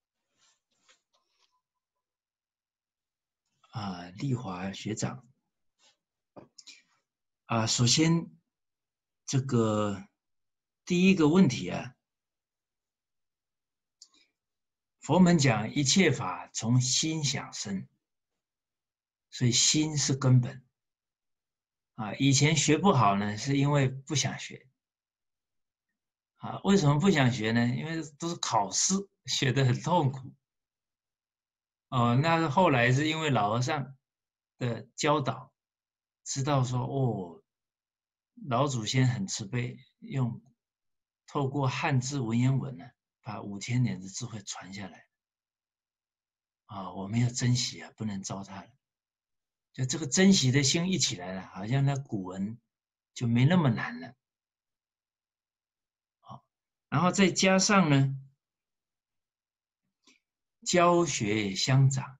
丽华学长。首先这个第一个问题啊，佛门讲一切法从心想生，所以心是根本。以前学不好呢，是因为不想学。为什么不想学呢？因为都是考试，学得很痛苦。那后来是因为老和尚的教导，知道说老祖先很慈悲，透过汉字文言文呢，把5000年的智慧传下来。我们要珍惜啊，不能糟蹋了。就这个珍惜的心一起来了，好像那古文就没那么难了。然后再加上呢，教学相长，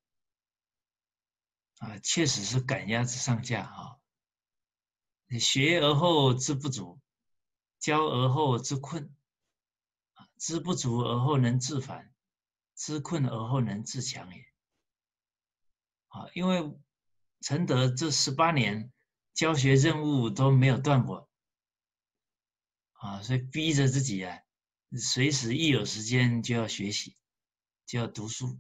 确实是赶鸭子上架啊。学而后知不足，教而后知困，知不足而后能自反，知困而后能自强也。因为承德这18年教学任务都没有断过，所以逼着自己啊，随时一有时间就要学习，就要读书。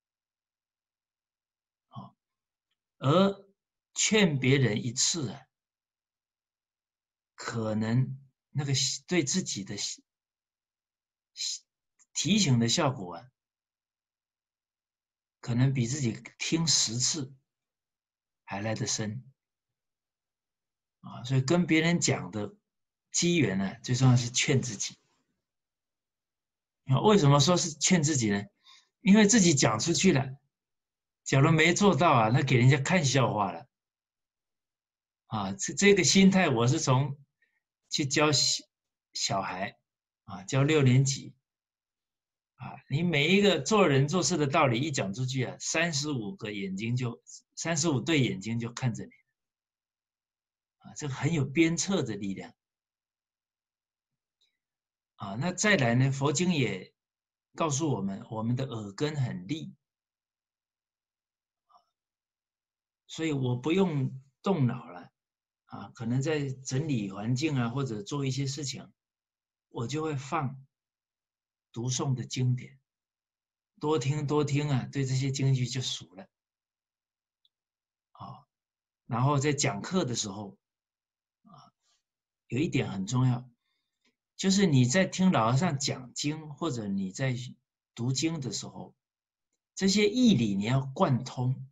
而劝别人一次啊，可能那个对自己的提醒的效果啊，可能比自己听10次还来得深。所以跟别人讲的机缘呢，最重要是劝自己。为什么说是劝自己呢？因为自己讲出去了，假如没做到啊，那给人家看笑话了。这个心态我是从去教小孩教6年级你每一个做人做事的道理一讲出去啊，35对眼睛就看着你这个很有鞭策的力量那再来呢，佛经也告诉我们，我们的耳根很利，所以我不用动脑了可能在整理环境或者做一些事情，我就会放读诵的经典，多听对这些经句就熟了然后在讲课的时候有一点很重要，就是你在听老和尚讲经，或者你在读经的时候，这些义理你要贯通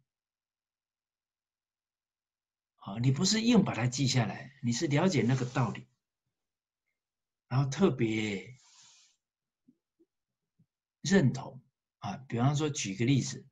你不是硬把它记下来，你是了解那个道理，然后特别认同比方说举个例子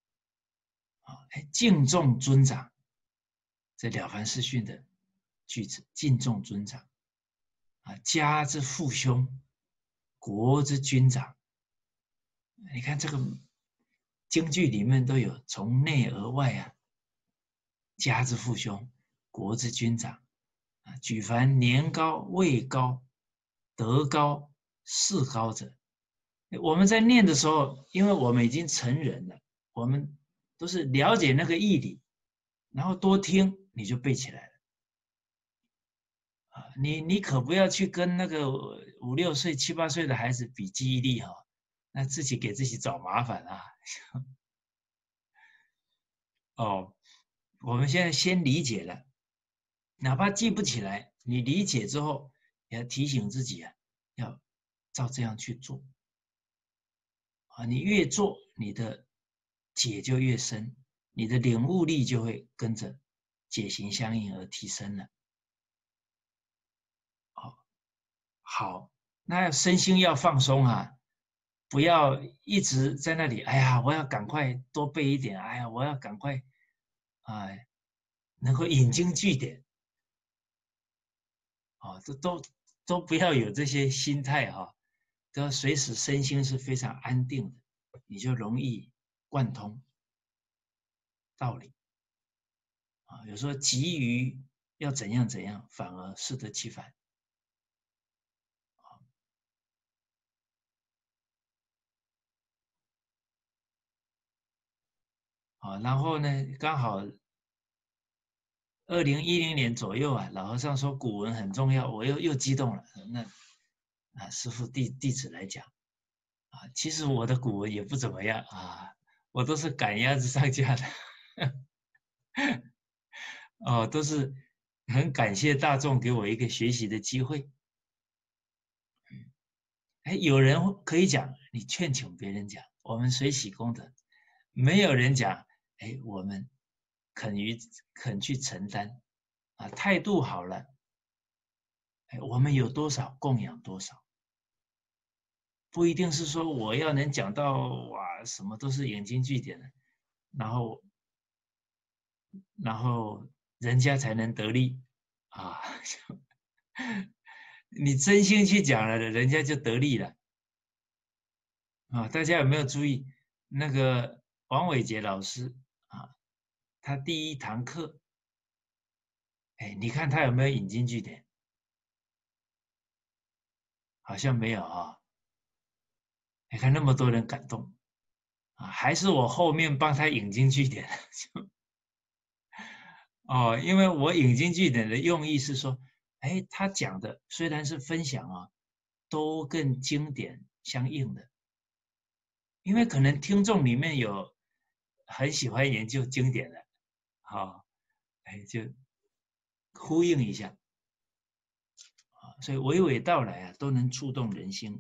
敬重尊长，这了凡四训的句子，敬重尊长家之父兄，国之君长。你看这个经句里面都有从内而外家之父兄，国之君长举凡年高、位高、德高、势高者，我们在念的时候，因为我们已经成人了，我们都是了解那个义理，然后多听你就背起来了你可不要去跟那个5、6岁、7、8岁的孩子比记忆力那自己给自己找麻烦我们现在先理解了，哪怕记不起来，你理解之后也要提醒自己要照这样去做你越做你的解就越深，你的领悟力就会跟着解行相应而提升了好，那身心要放松不要一直在那里，哎呀，我要赶快多背一点，哎呀，我要赶快啊，能够引经据典，啊，都不要有这些心态哈，都要随时身心是非常安定的，你就容易贯通道理啊。有时候急于要怎样怎样，反而适得其反。啊，然后呢，刚好2010年左右啊，老和尚说古文很重要，我又激动了。那啊，师父弟子来讲啊，其实我的古文也不怎么样啊，我都是赶鸭子上架的。哦，都是很感谢大众给我一个学习的机会。哎，有人可以讲，你劝请别人讲，我们随喜功德；没有人讲，哎，我们肯去承担，啊，态度好了，哎，我们有多少供养多少，不一定是说我要能讲到哇，什么都是引经据典的，然后人家才能得利啊。你真心去讲了，人家就得利了啊！大家有没有注意那个王伟杰老师啊？他第一堂课，哎，你看他有没有引经据典？好像没有啊。你看那么多人感动啊，还是我后面帮他引经据典哦，因为我引经据典的用意是说，哎，他讲的虽然是分享啊，都跟经典相应的。因为可能听众里面有很喜欢研究经典的，好，哎，就呼应一下，啊，所以娓娓道来啊，都能触动人心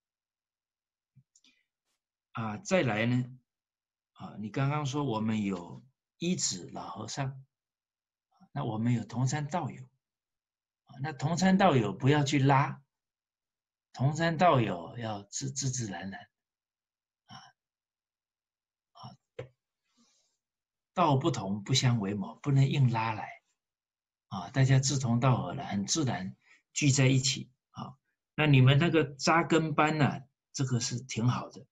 啊。再来呢，啊，你刚刚说我们有依止老和尚，那我们有同参道友，那同参道友不要去拉，同参道友要自然然。道不同，不相为谋，不能硬拉来啊！大家志同道合了，很自然聚在一起啊。那你们那个扎根班呢，这个是挺好的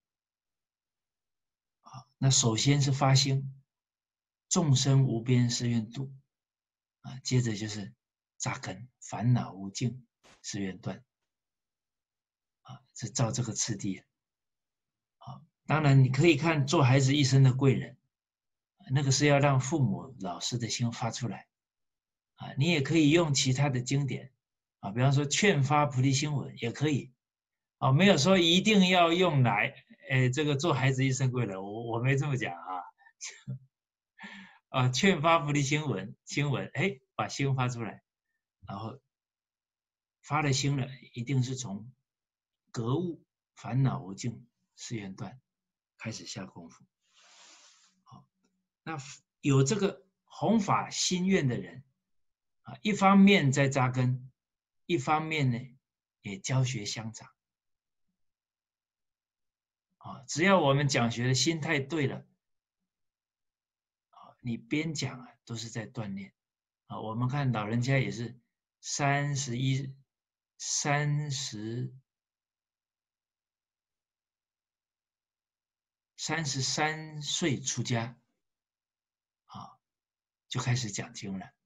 啊。那首先是发心，众生无边誓愿度啊，接着就是扎根，烦恼无尽誓愿断啊，是照这个次第啊。当然你可以看做孩子一生的贵人。那个是要让父母、老师的心发出来啊！你也可以用其他的经典啊，比方说劝发菩提心文也可以啊，没有说一定要用来，这个做孩子一生贵人，我没这么讲啊。啊，劝发菩提心文，哎，把心发出来，然后发了心了，一定是从格物、烦恼无尽、誓愿断开始下功夫。那有这个弘法心愿的人啊，一方面在扎根，一方面呢也教学相长啊。只要我们讲学的心态对了啊，你边讲啊都是在锻炼啊。我们看老人家也是33岁出家啊，就开始讲经了。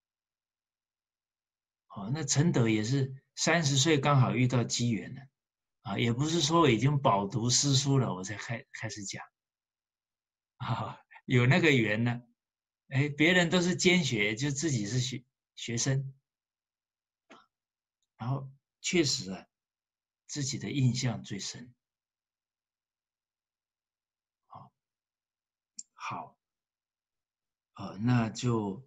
哦，那陈德也是30岁刚好遇到机缘了啊，也不是说我已经饱读诗书了我才开始讲啊，有那个缘呢。哎，别人都是兼学，就自己是学生，然后确实啊，自己的印象最深。好，那就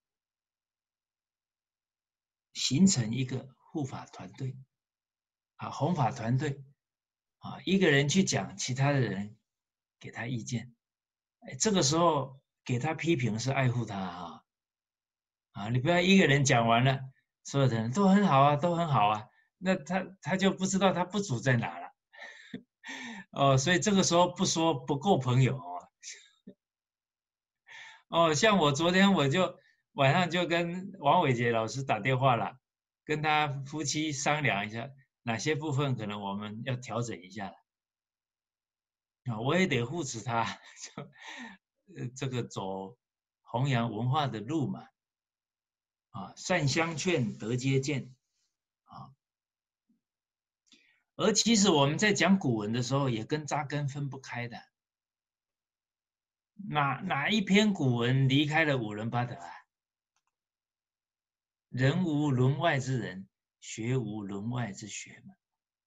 形成一个护法团队啊，弘法团队啊，一个人去讲，其他的人给他意见，哎，这个时候给他批评是爱护他啊，你不要一个人讲完了，所有的人都很好啊，都很好啊，那他就不知道他不足在哪了。哦，所以这个时候不说不够朋友哦，像我昨天晚上就跟王伟杰老师打电话了，跟他夫妻商量一下，哪些部分可能我们要调整一下了。啊，我也得护持他，这个走弘扬文化的路嘛。啊，善相劝，得皆见。啊，而其实我们在讲古文的时候，也跟扎根分不开的。哪一篇古文离开了五伦八德啊？人无伦外之人，学无伦外之学嘛。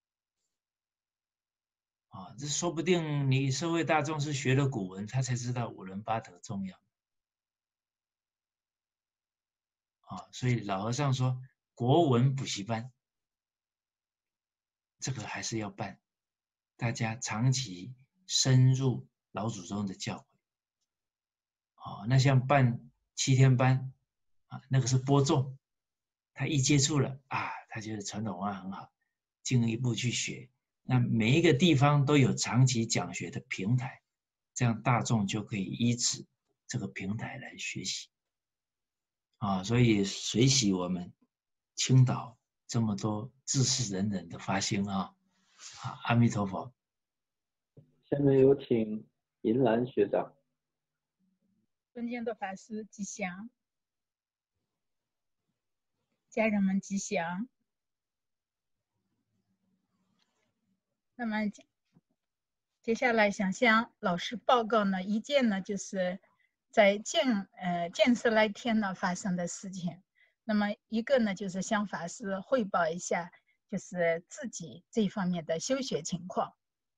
啊，这说不定你社会大众是学了古文，他才知道五伦八德重要。啊，所以老和尚说，国文补习班，这个还是要办，大家长期深入老祖宗的教诲。哦，那像办7天班啊，那个是播种，他一接触了啊，他觉得传统文化很好，进一步去学。那每一个地方都有长期讲学的平台，这样大众就可以依止这个平台来学习。啊，所以随喜我们青岛这么多志士仁人的发心啊！啊，阿弥陀佛。 下面有请银兰学长。 尊敬的法师吉祥，家人们吉祥。那么接下来想向老师报告呢一件呢，就是在建设那天呢发生的事情。那么一个呢，就是向法师汇报一下，就是自己这方面的修学情况。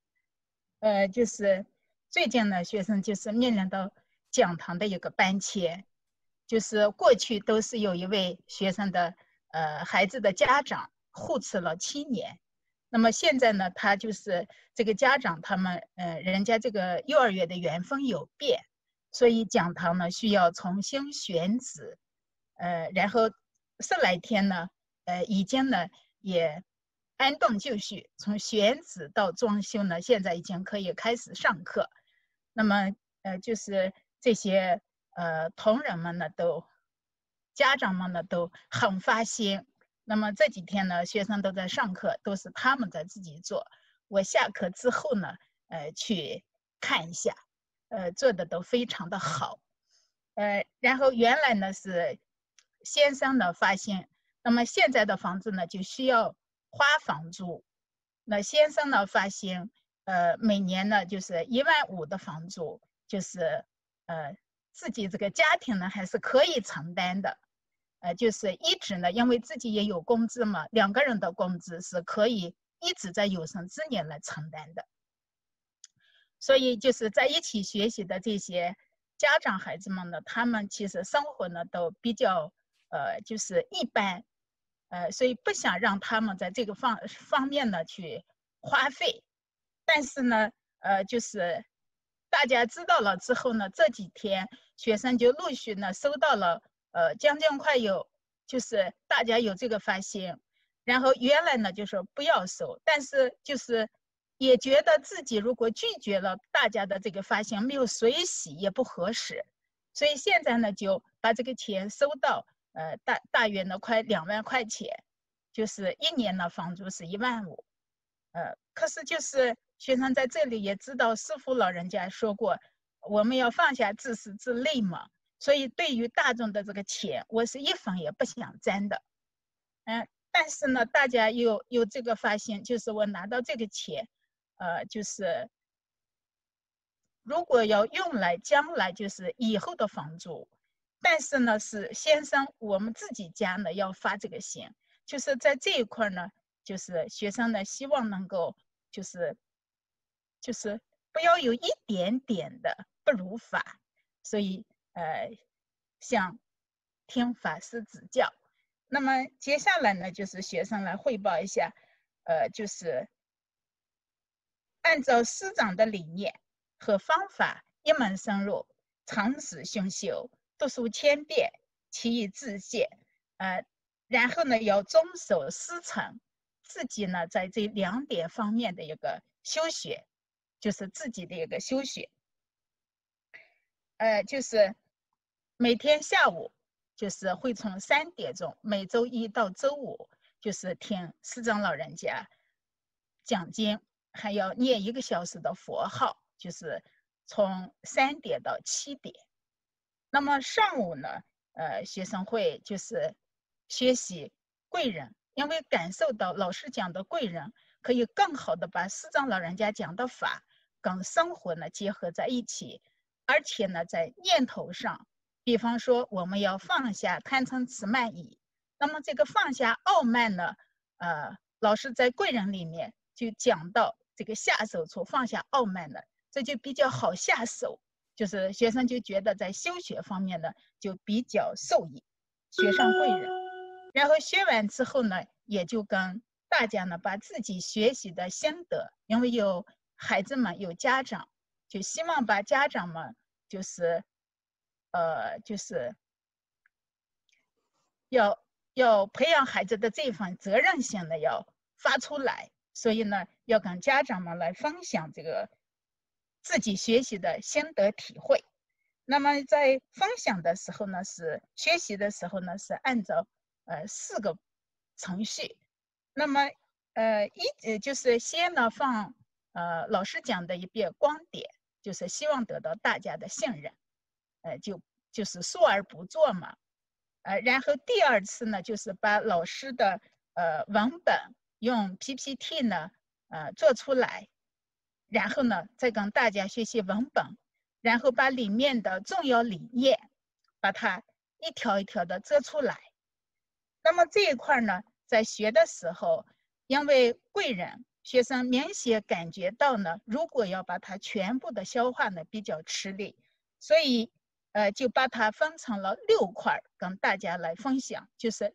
就是最近呢，学生就是面临到讲堂的一个搬迁，就是过去都是有一位学生的孩子的家长护持了7年，那么现在呢，他就是这个家长他们人家这个幼儿园的园风有变，所以讲堂呢需要重新选址，然后10来天呢，已经呢也安顿就绪，从选址到装修呢，现在已经可以开始上课。那么就是这些同仁们呢家长们呢都很发心。那么这几天呢，学生都在上课，都是他们在自己做。我下课之后呢，去看一下，做的都非常的好。然后原来呢是先生的发现，那么现在的房子呢就需要花房租。那先生呢发现，每年呢就是15000的房租，就是自己这个家庭呢还是可以承担的。就是一直呢，因为自己也有工资嘛，2个人的工资是可以一直在有生之年来承担的。所以就是在一起学习的这些家长孩子们呢，他们其实生活呢都比较就是一般，所以不想让他们在这个方面呢去花费。但是呢，就是大家知道了之后呢，这几天学生就陆续呢收到了。将近快有，就是大家有这个发现，然后原来呢就说不要收，但是就是也觉得自己如果拒绝了大家的这个发现，没有水洗也不合适，所以现在呢就把这个钱收到，大约呢快2万块钱，就是1年呢房租是15000，可是就是学生在这里也知道师父老人家说过，我们要放下自私自利嘛。所以对于大众的这个钱，我是1分也不想沾的。但是呢，大家有这个发现，就是我拿到这个钱，就是如果要用来将来就是以后的房租，但是呢是先生我们自己家呢要发这个钱，就是在这一块呢，就是学生呢希望能够就是不要有一点点的不如法，所以向听法师指教。那么接下来呢，就是学生来汇报一下，就是按照师长的理念和方法，一门深入，长时熏修，读书千遍，其义自见。然后呢，要遵守师承，自己呢在这2点方面的一个修学，就是自己的一个修学。就是每天下午就是会从3点钟，每周一到周五就是听师长老人家讲经，还要念1个小时的佛号，就是从3点到7点。那么上午呢，学生会就是学习贵人，因为感受到老师讲的贵人可以更好的把师长老人家讲的法跟生活呢结合在一起，而且呢在念头上，比方说我们要放下贪嗔痴慢疑，那么这个放下傲慢呢，老师在贵人里面就讲到这个下手处放下傲慢呢，这就比较好下手，就是学生就觉得在修学方面呢就比较受益，学上贵人。然后学完之后呢，也就跟大家呢把自己学习的心得，因为有孩子们有家长，就希望把家长们就是要培养孩子的这份责任心呢要发出来，所以呢要跟家长们来分享这个自己学习的心得体会。那么在分享的时候呢，是学习的时候呢是按照4个程序。那么就是先呢放老师讲的一遍光点，就是希望得到大家的信任，就是说而不做嘛。然后第2次呢，就是把老师的文本用 PPT 呢做出来，然后呢再跟大家学习文本，然后把里面的重要理念把它一条一条的遮出来。那么这一块呢，在学的时候，因为贵人学生明显感觉到呢，如果要把它全部的消化呢比较吃力，所以就把它分成了6块跟大家来分享，就是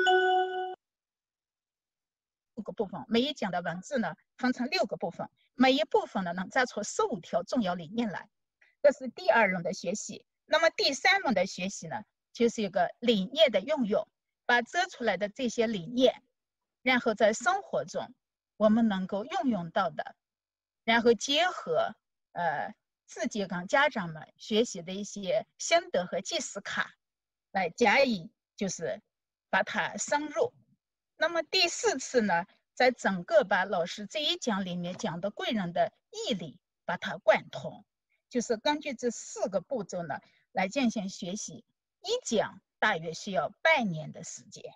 6个部分，每一讲的文字呢分成6个部分，每一部分呢能摘出15条重要理念来，这是第2轮的学习。那么第3轮的学习呢，就是一个理念的运用，把摘出来的这些理念，然后在生活中我们能够运用到的，然后结合自己跟家长们学习的一些心得和记事卡来加以就是把它深入。那么第4次呢，在整个把老师这一讲里面讲的贵人的义理把它贯通，就是根据这4个步骤呢来进行学习，一讲大约需要半年的时间。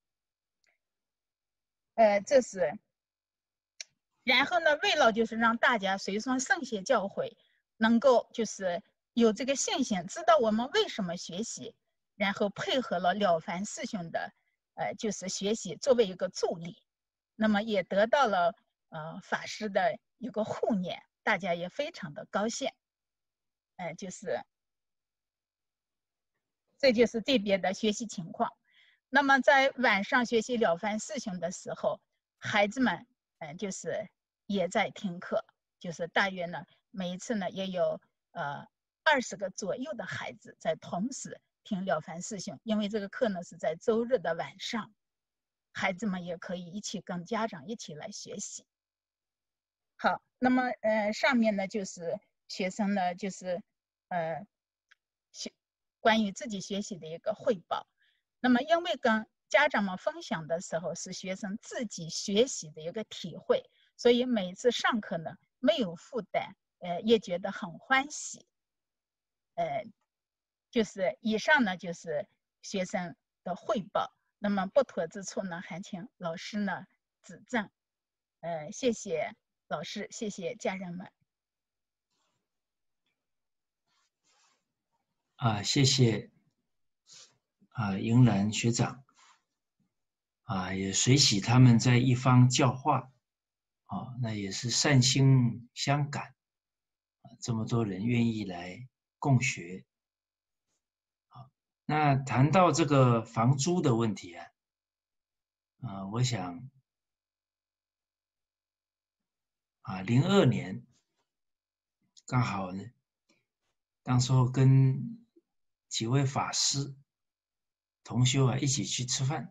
这是，然后呢，为了就是让大家随顺圣贤教诲，能够就是有这个信心，知道我们为什么学习，然后配合了了凡师兄的就是学习作为一个助力，那么也得到了法师的一个护念，大家也非常的高兴。这就是这边的学习情况。那么在晚上学习了凡师兄的时候，孩子们就是也在听课，就是大约呢每一次呢也有20个左右的孩子在同时听了凡师兄，因为这个课呢是在周日的晚上，孩子们也可以一起跟家长一起来学习。好，那么上面呢就是学生呢就是关于自己学习的一个汇报。那么因为跟家长们分享的时候是学生自己学习的一个体会，所以每次上课呢没有负担，也觉得很欢喜。就是以上呢就是学生的汇报，那么不妥之处呢还请老师呢指正。谢谢老师，谢谢家人们。 谢谢迎兰学长也随喜他们在一方教化那也是善心相感这么多人愿意来共学。那谈到这个房租的问题我想02年刚好呢，当时候跟几位法师同修一起去吃饭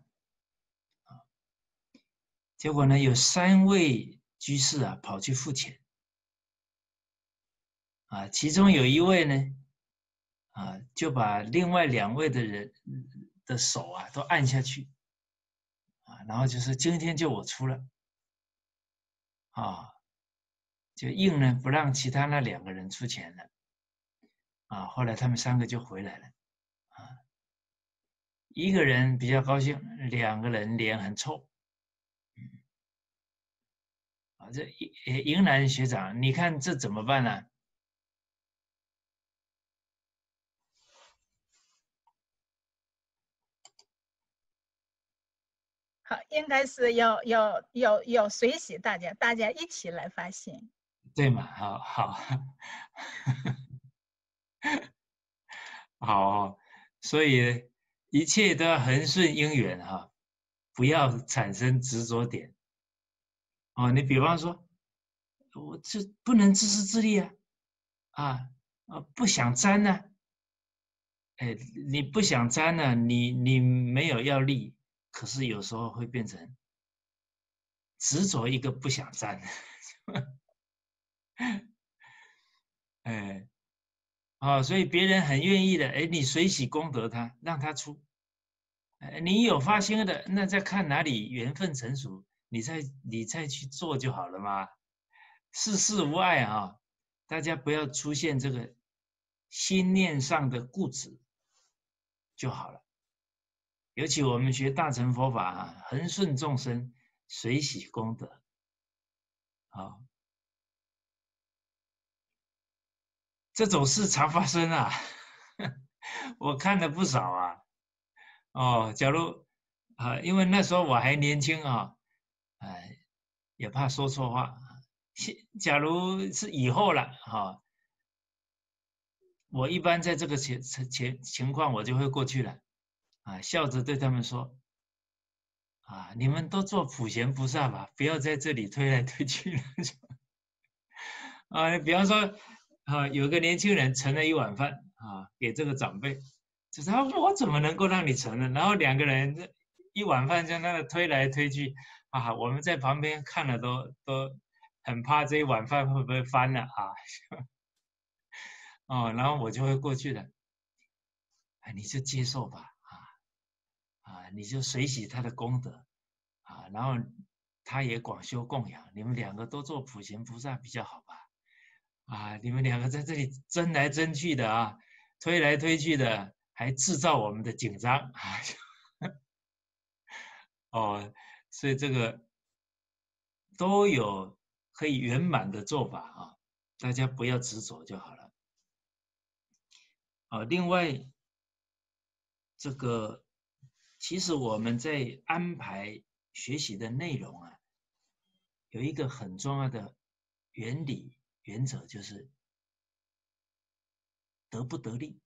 结果呢有3位居士跑去付钱其中有一位呢啊，就把另外2位的人的手啊都按下去，啊，然后就是今天就我出了，啊，就硬呢不让其他那2个人出钱了，啊，后来他们3个就回来了，啊，一个人比较高兴，2个人脸很臭，啊，这迎兰学长，你看这怎么办呢？ 好，应该是要随喜大家一起来发现。 对嘛？好好好，所以一切都要恒顺因缘哈，不要产生执着点。哦，你比方说，我这不能自私自利啊，不想沾呢，哎，你不想沾呢，你没有要利，可是有时候会变成执着一个不想沾，哎。所以别人很愿意的，哎，你随喜功德他，让他出，你有发心的，那再看哪里缘分成熟，你再去做就好了嘛。事事无碍啊，大家不要出现这个心念上的固执就好了。尤其我们学大乘佛法啊，恒顺众生，随喜功德，啊。这种事常发生啊，我看了不少啊。哦，假如因为那时候我还年轻啊，也怕说错话。假如是以后了哈，我一般在这个情况，我就会过去了，笑着对他们说，你们都做普贤菩萨吧，不要在这里推来推去了。比方说，有个年轻人盛了一碗饭给这个长辈，就是我怎么能够让你盛呢？然后2个人一碗饭在那推来推去，我们在旁边看了都很怕这一碗饭会不会翻了然后我就会过去了，你就接受吧，你就随喜他的功德然后他也广修供养，你们2个都做普贤菩萨比较好吧。你们2个在这里争来争去的推来推去的，还制造我们的紧张所以这个都有可以圆满的做法大家不要执着就好了。另外这个其实我们在安排学习的内容有一个很重要的原理原则，就是得不得力。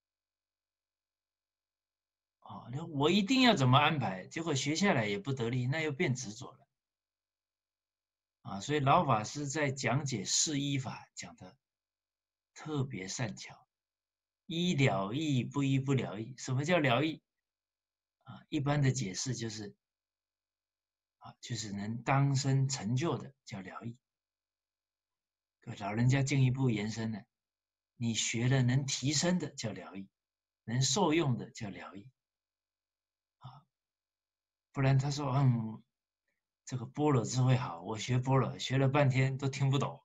我一定要怎么安排，结果学下来也不得力，那又变执着了所以老法师在讲解释依法讲的特别善巧，依了义，不依不了义。什么叫了义一般的解释就是就是能当生成就的叫了义。老人家进一步延伸了，你学了能提升的叫了义，能受用的叫了义不然他说这个般若智慧好，我学般若学了半天都听不懂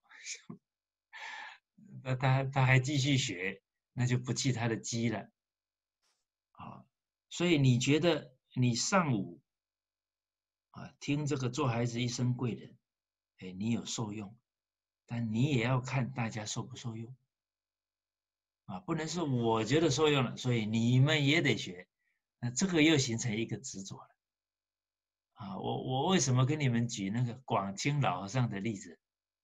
那他还继续学，那就不弃他的机了所以你觉得你上午听这个做孩子一生贵人，你有受用，但你也要看大家受不受用不能是我觉得受用了，所以你们也得学，那这个又形成一个执着了我为什么跟你们举那个广清老和尚的例子？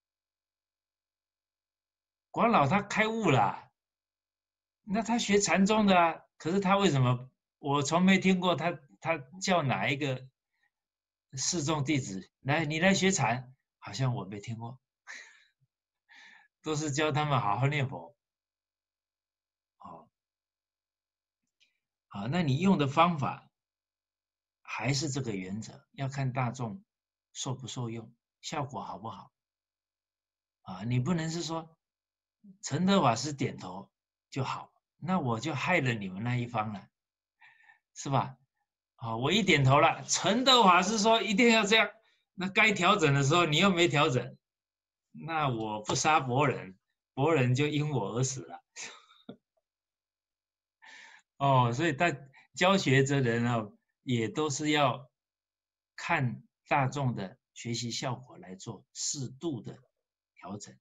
广老他开悟了那他学禅宗的可是他为什么我从没听过他叫哪一个示众弟子来你来学禅，好像我没听过都是教他们好好念佛那你用的方法还是这个原则，要看大众受不受用，效果好不好你不能是说陈德法师点头就好那我就害了你们那一方了，是吧？好，我一点头了，陈德法师说一定要这样，那该调整的时候你又没调整，那我不杀伯仁，伯仁就因我而死了。哦，所以教学者人啊，也都是要看大众的学习效果来做适度的调整。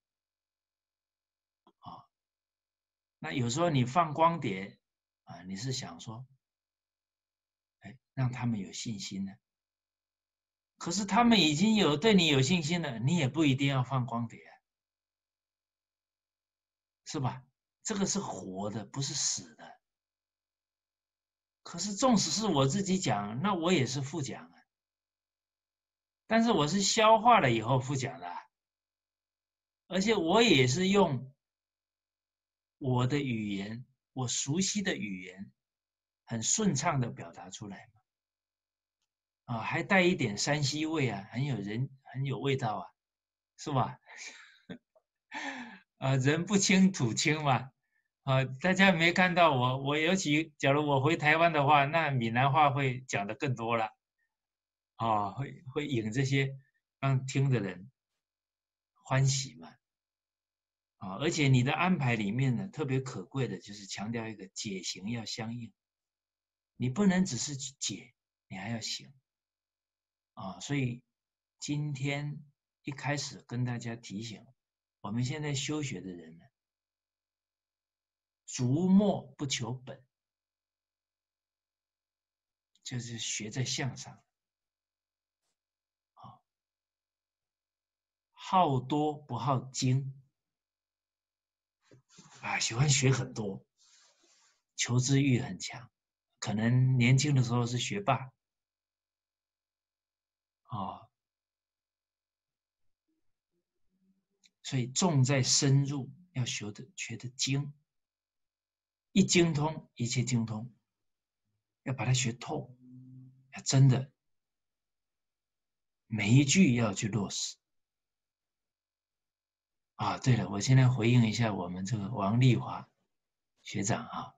啊，那有时候你放光碟啊，你是想说，哎，让他们有信心呢。可是他们已经对你有信心了，你也不一定要放光碟啊，是吧？这个是活的，不是死的。可是纵使是我自己讲，那我也是复讲啊。但是我是消化了以后复讲的，而且我也是用我的语言，我熟悉的语言，很顺畅的表达出来嘛。啊，还带一点山西味啊，很有味道啊，是吧？人不清土清嘛。大家没看到我尤其假如我回台湾的话，那闽南话会讲得更多了。会引这些让听的人欢喜嘛。而且你的安排里面呢，特别可贵的就是强调一个解行要相应，你不能只是解，你还要行。所以今天一开始跟大家提醒，我们现在修学的人呢，逐末不求本，就是学在相上。好多不好精，喜欢学很多，求知欲很强，可能年轻的时候是学霸。所以重在深入，要学得精，一精通一切精通，要把它学透，要真的每一句要去落实。对了，我现在回应一下我们这个王丽华学长啊，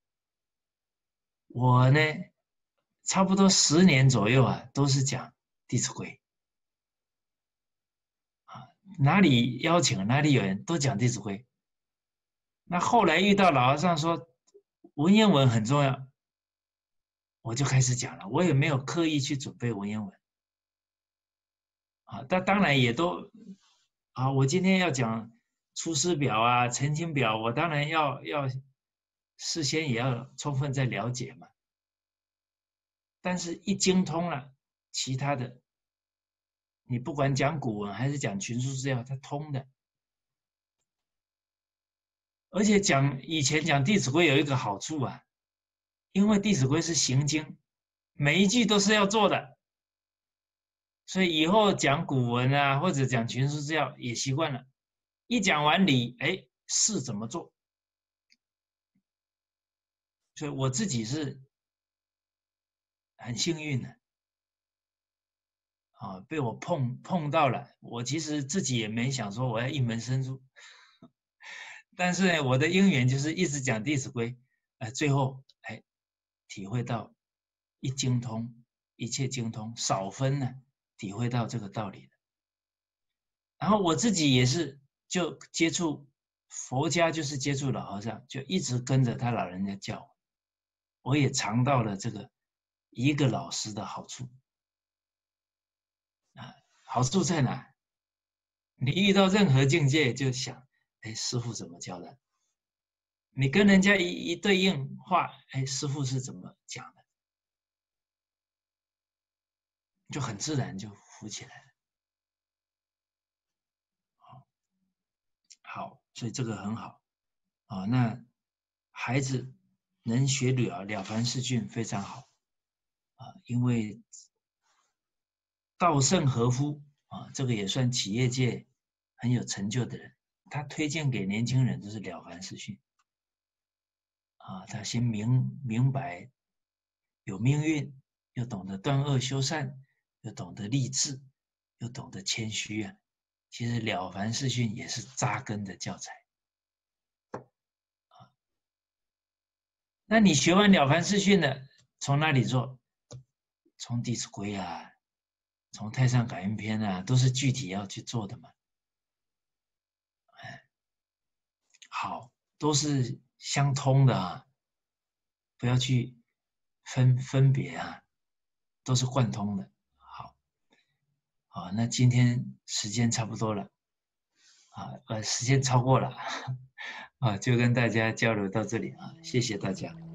我呢差不多10年左右都是讲《弟子规》哪里邀请哪里有人都讲《弟子规》。那后来遇到老和尚说文言文很重要，我就开始讲了，我也没有刻意去准备文言文但当然也都我今天要讲出师表啊、澄清表，我当然要事先也要充分再了解嘛。但是一精通了，其他的你不管讲古文还是讲群书治要，它通的。而且以前讲《弟子规》有一个好处因为《弟子规》是行经，每一句都是要做的，所以以后讲古文或者讲群书治要也习惯了。一讲完理，事怎么做？所以我自己是很幸运的被我碰到了。我其实自己也没想说我要一门深入，但是呢，我的因缘就是一直讲《弟子规》，最后体会到一精通，一切精通，少分呢，体会到这个道理的。然后我自己也是就接触佛家，就是接触老和尚，就一直跟着他老人家教，我也尝到了这个一个老师的好处好处在哪？你遇到任何境界就想，师父怎么教的？你跟人家一对应话，师父是怎么讲的？就很自然就浮起来了。好，所以这个很好那孩子能学了凡四训非常好因为稻盛和夫这个也算企业界很有成就的人，他推荐给年轻人都是了凡四训他先明白有命运，又懂得断恶修善，又懂得励志，又懂得谦虚其实了凡四训也是扎根的教材那你学完《了凡四训》的，从哪里做？从《弟子规》啊，从《太上感应篇》啊，都是具体要去做的嘛。好，都是相通的啊，不要去分别啊，都是贯通的。好，那今天时间差不多了啊，时间超过了啊，就跟大家交流到这里啊，谢谢大家。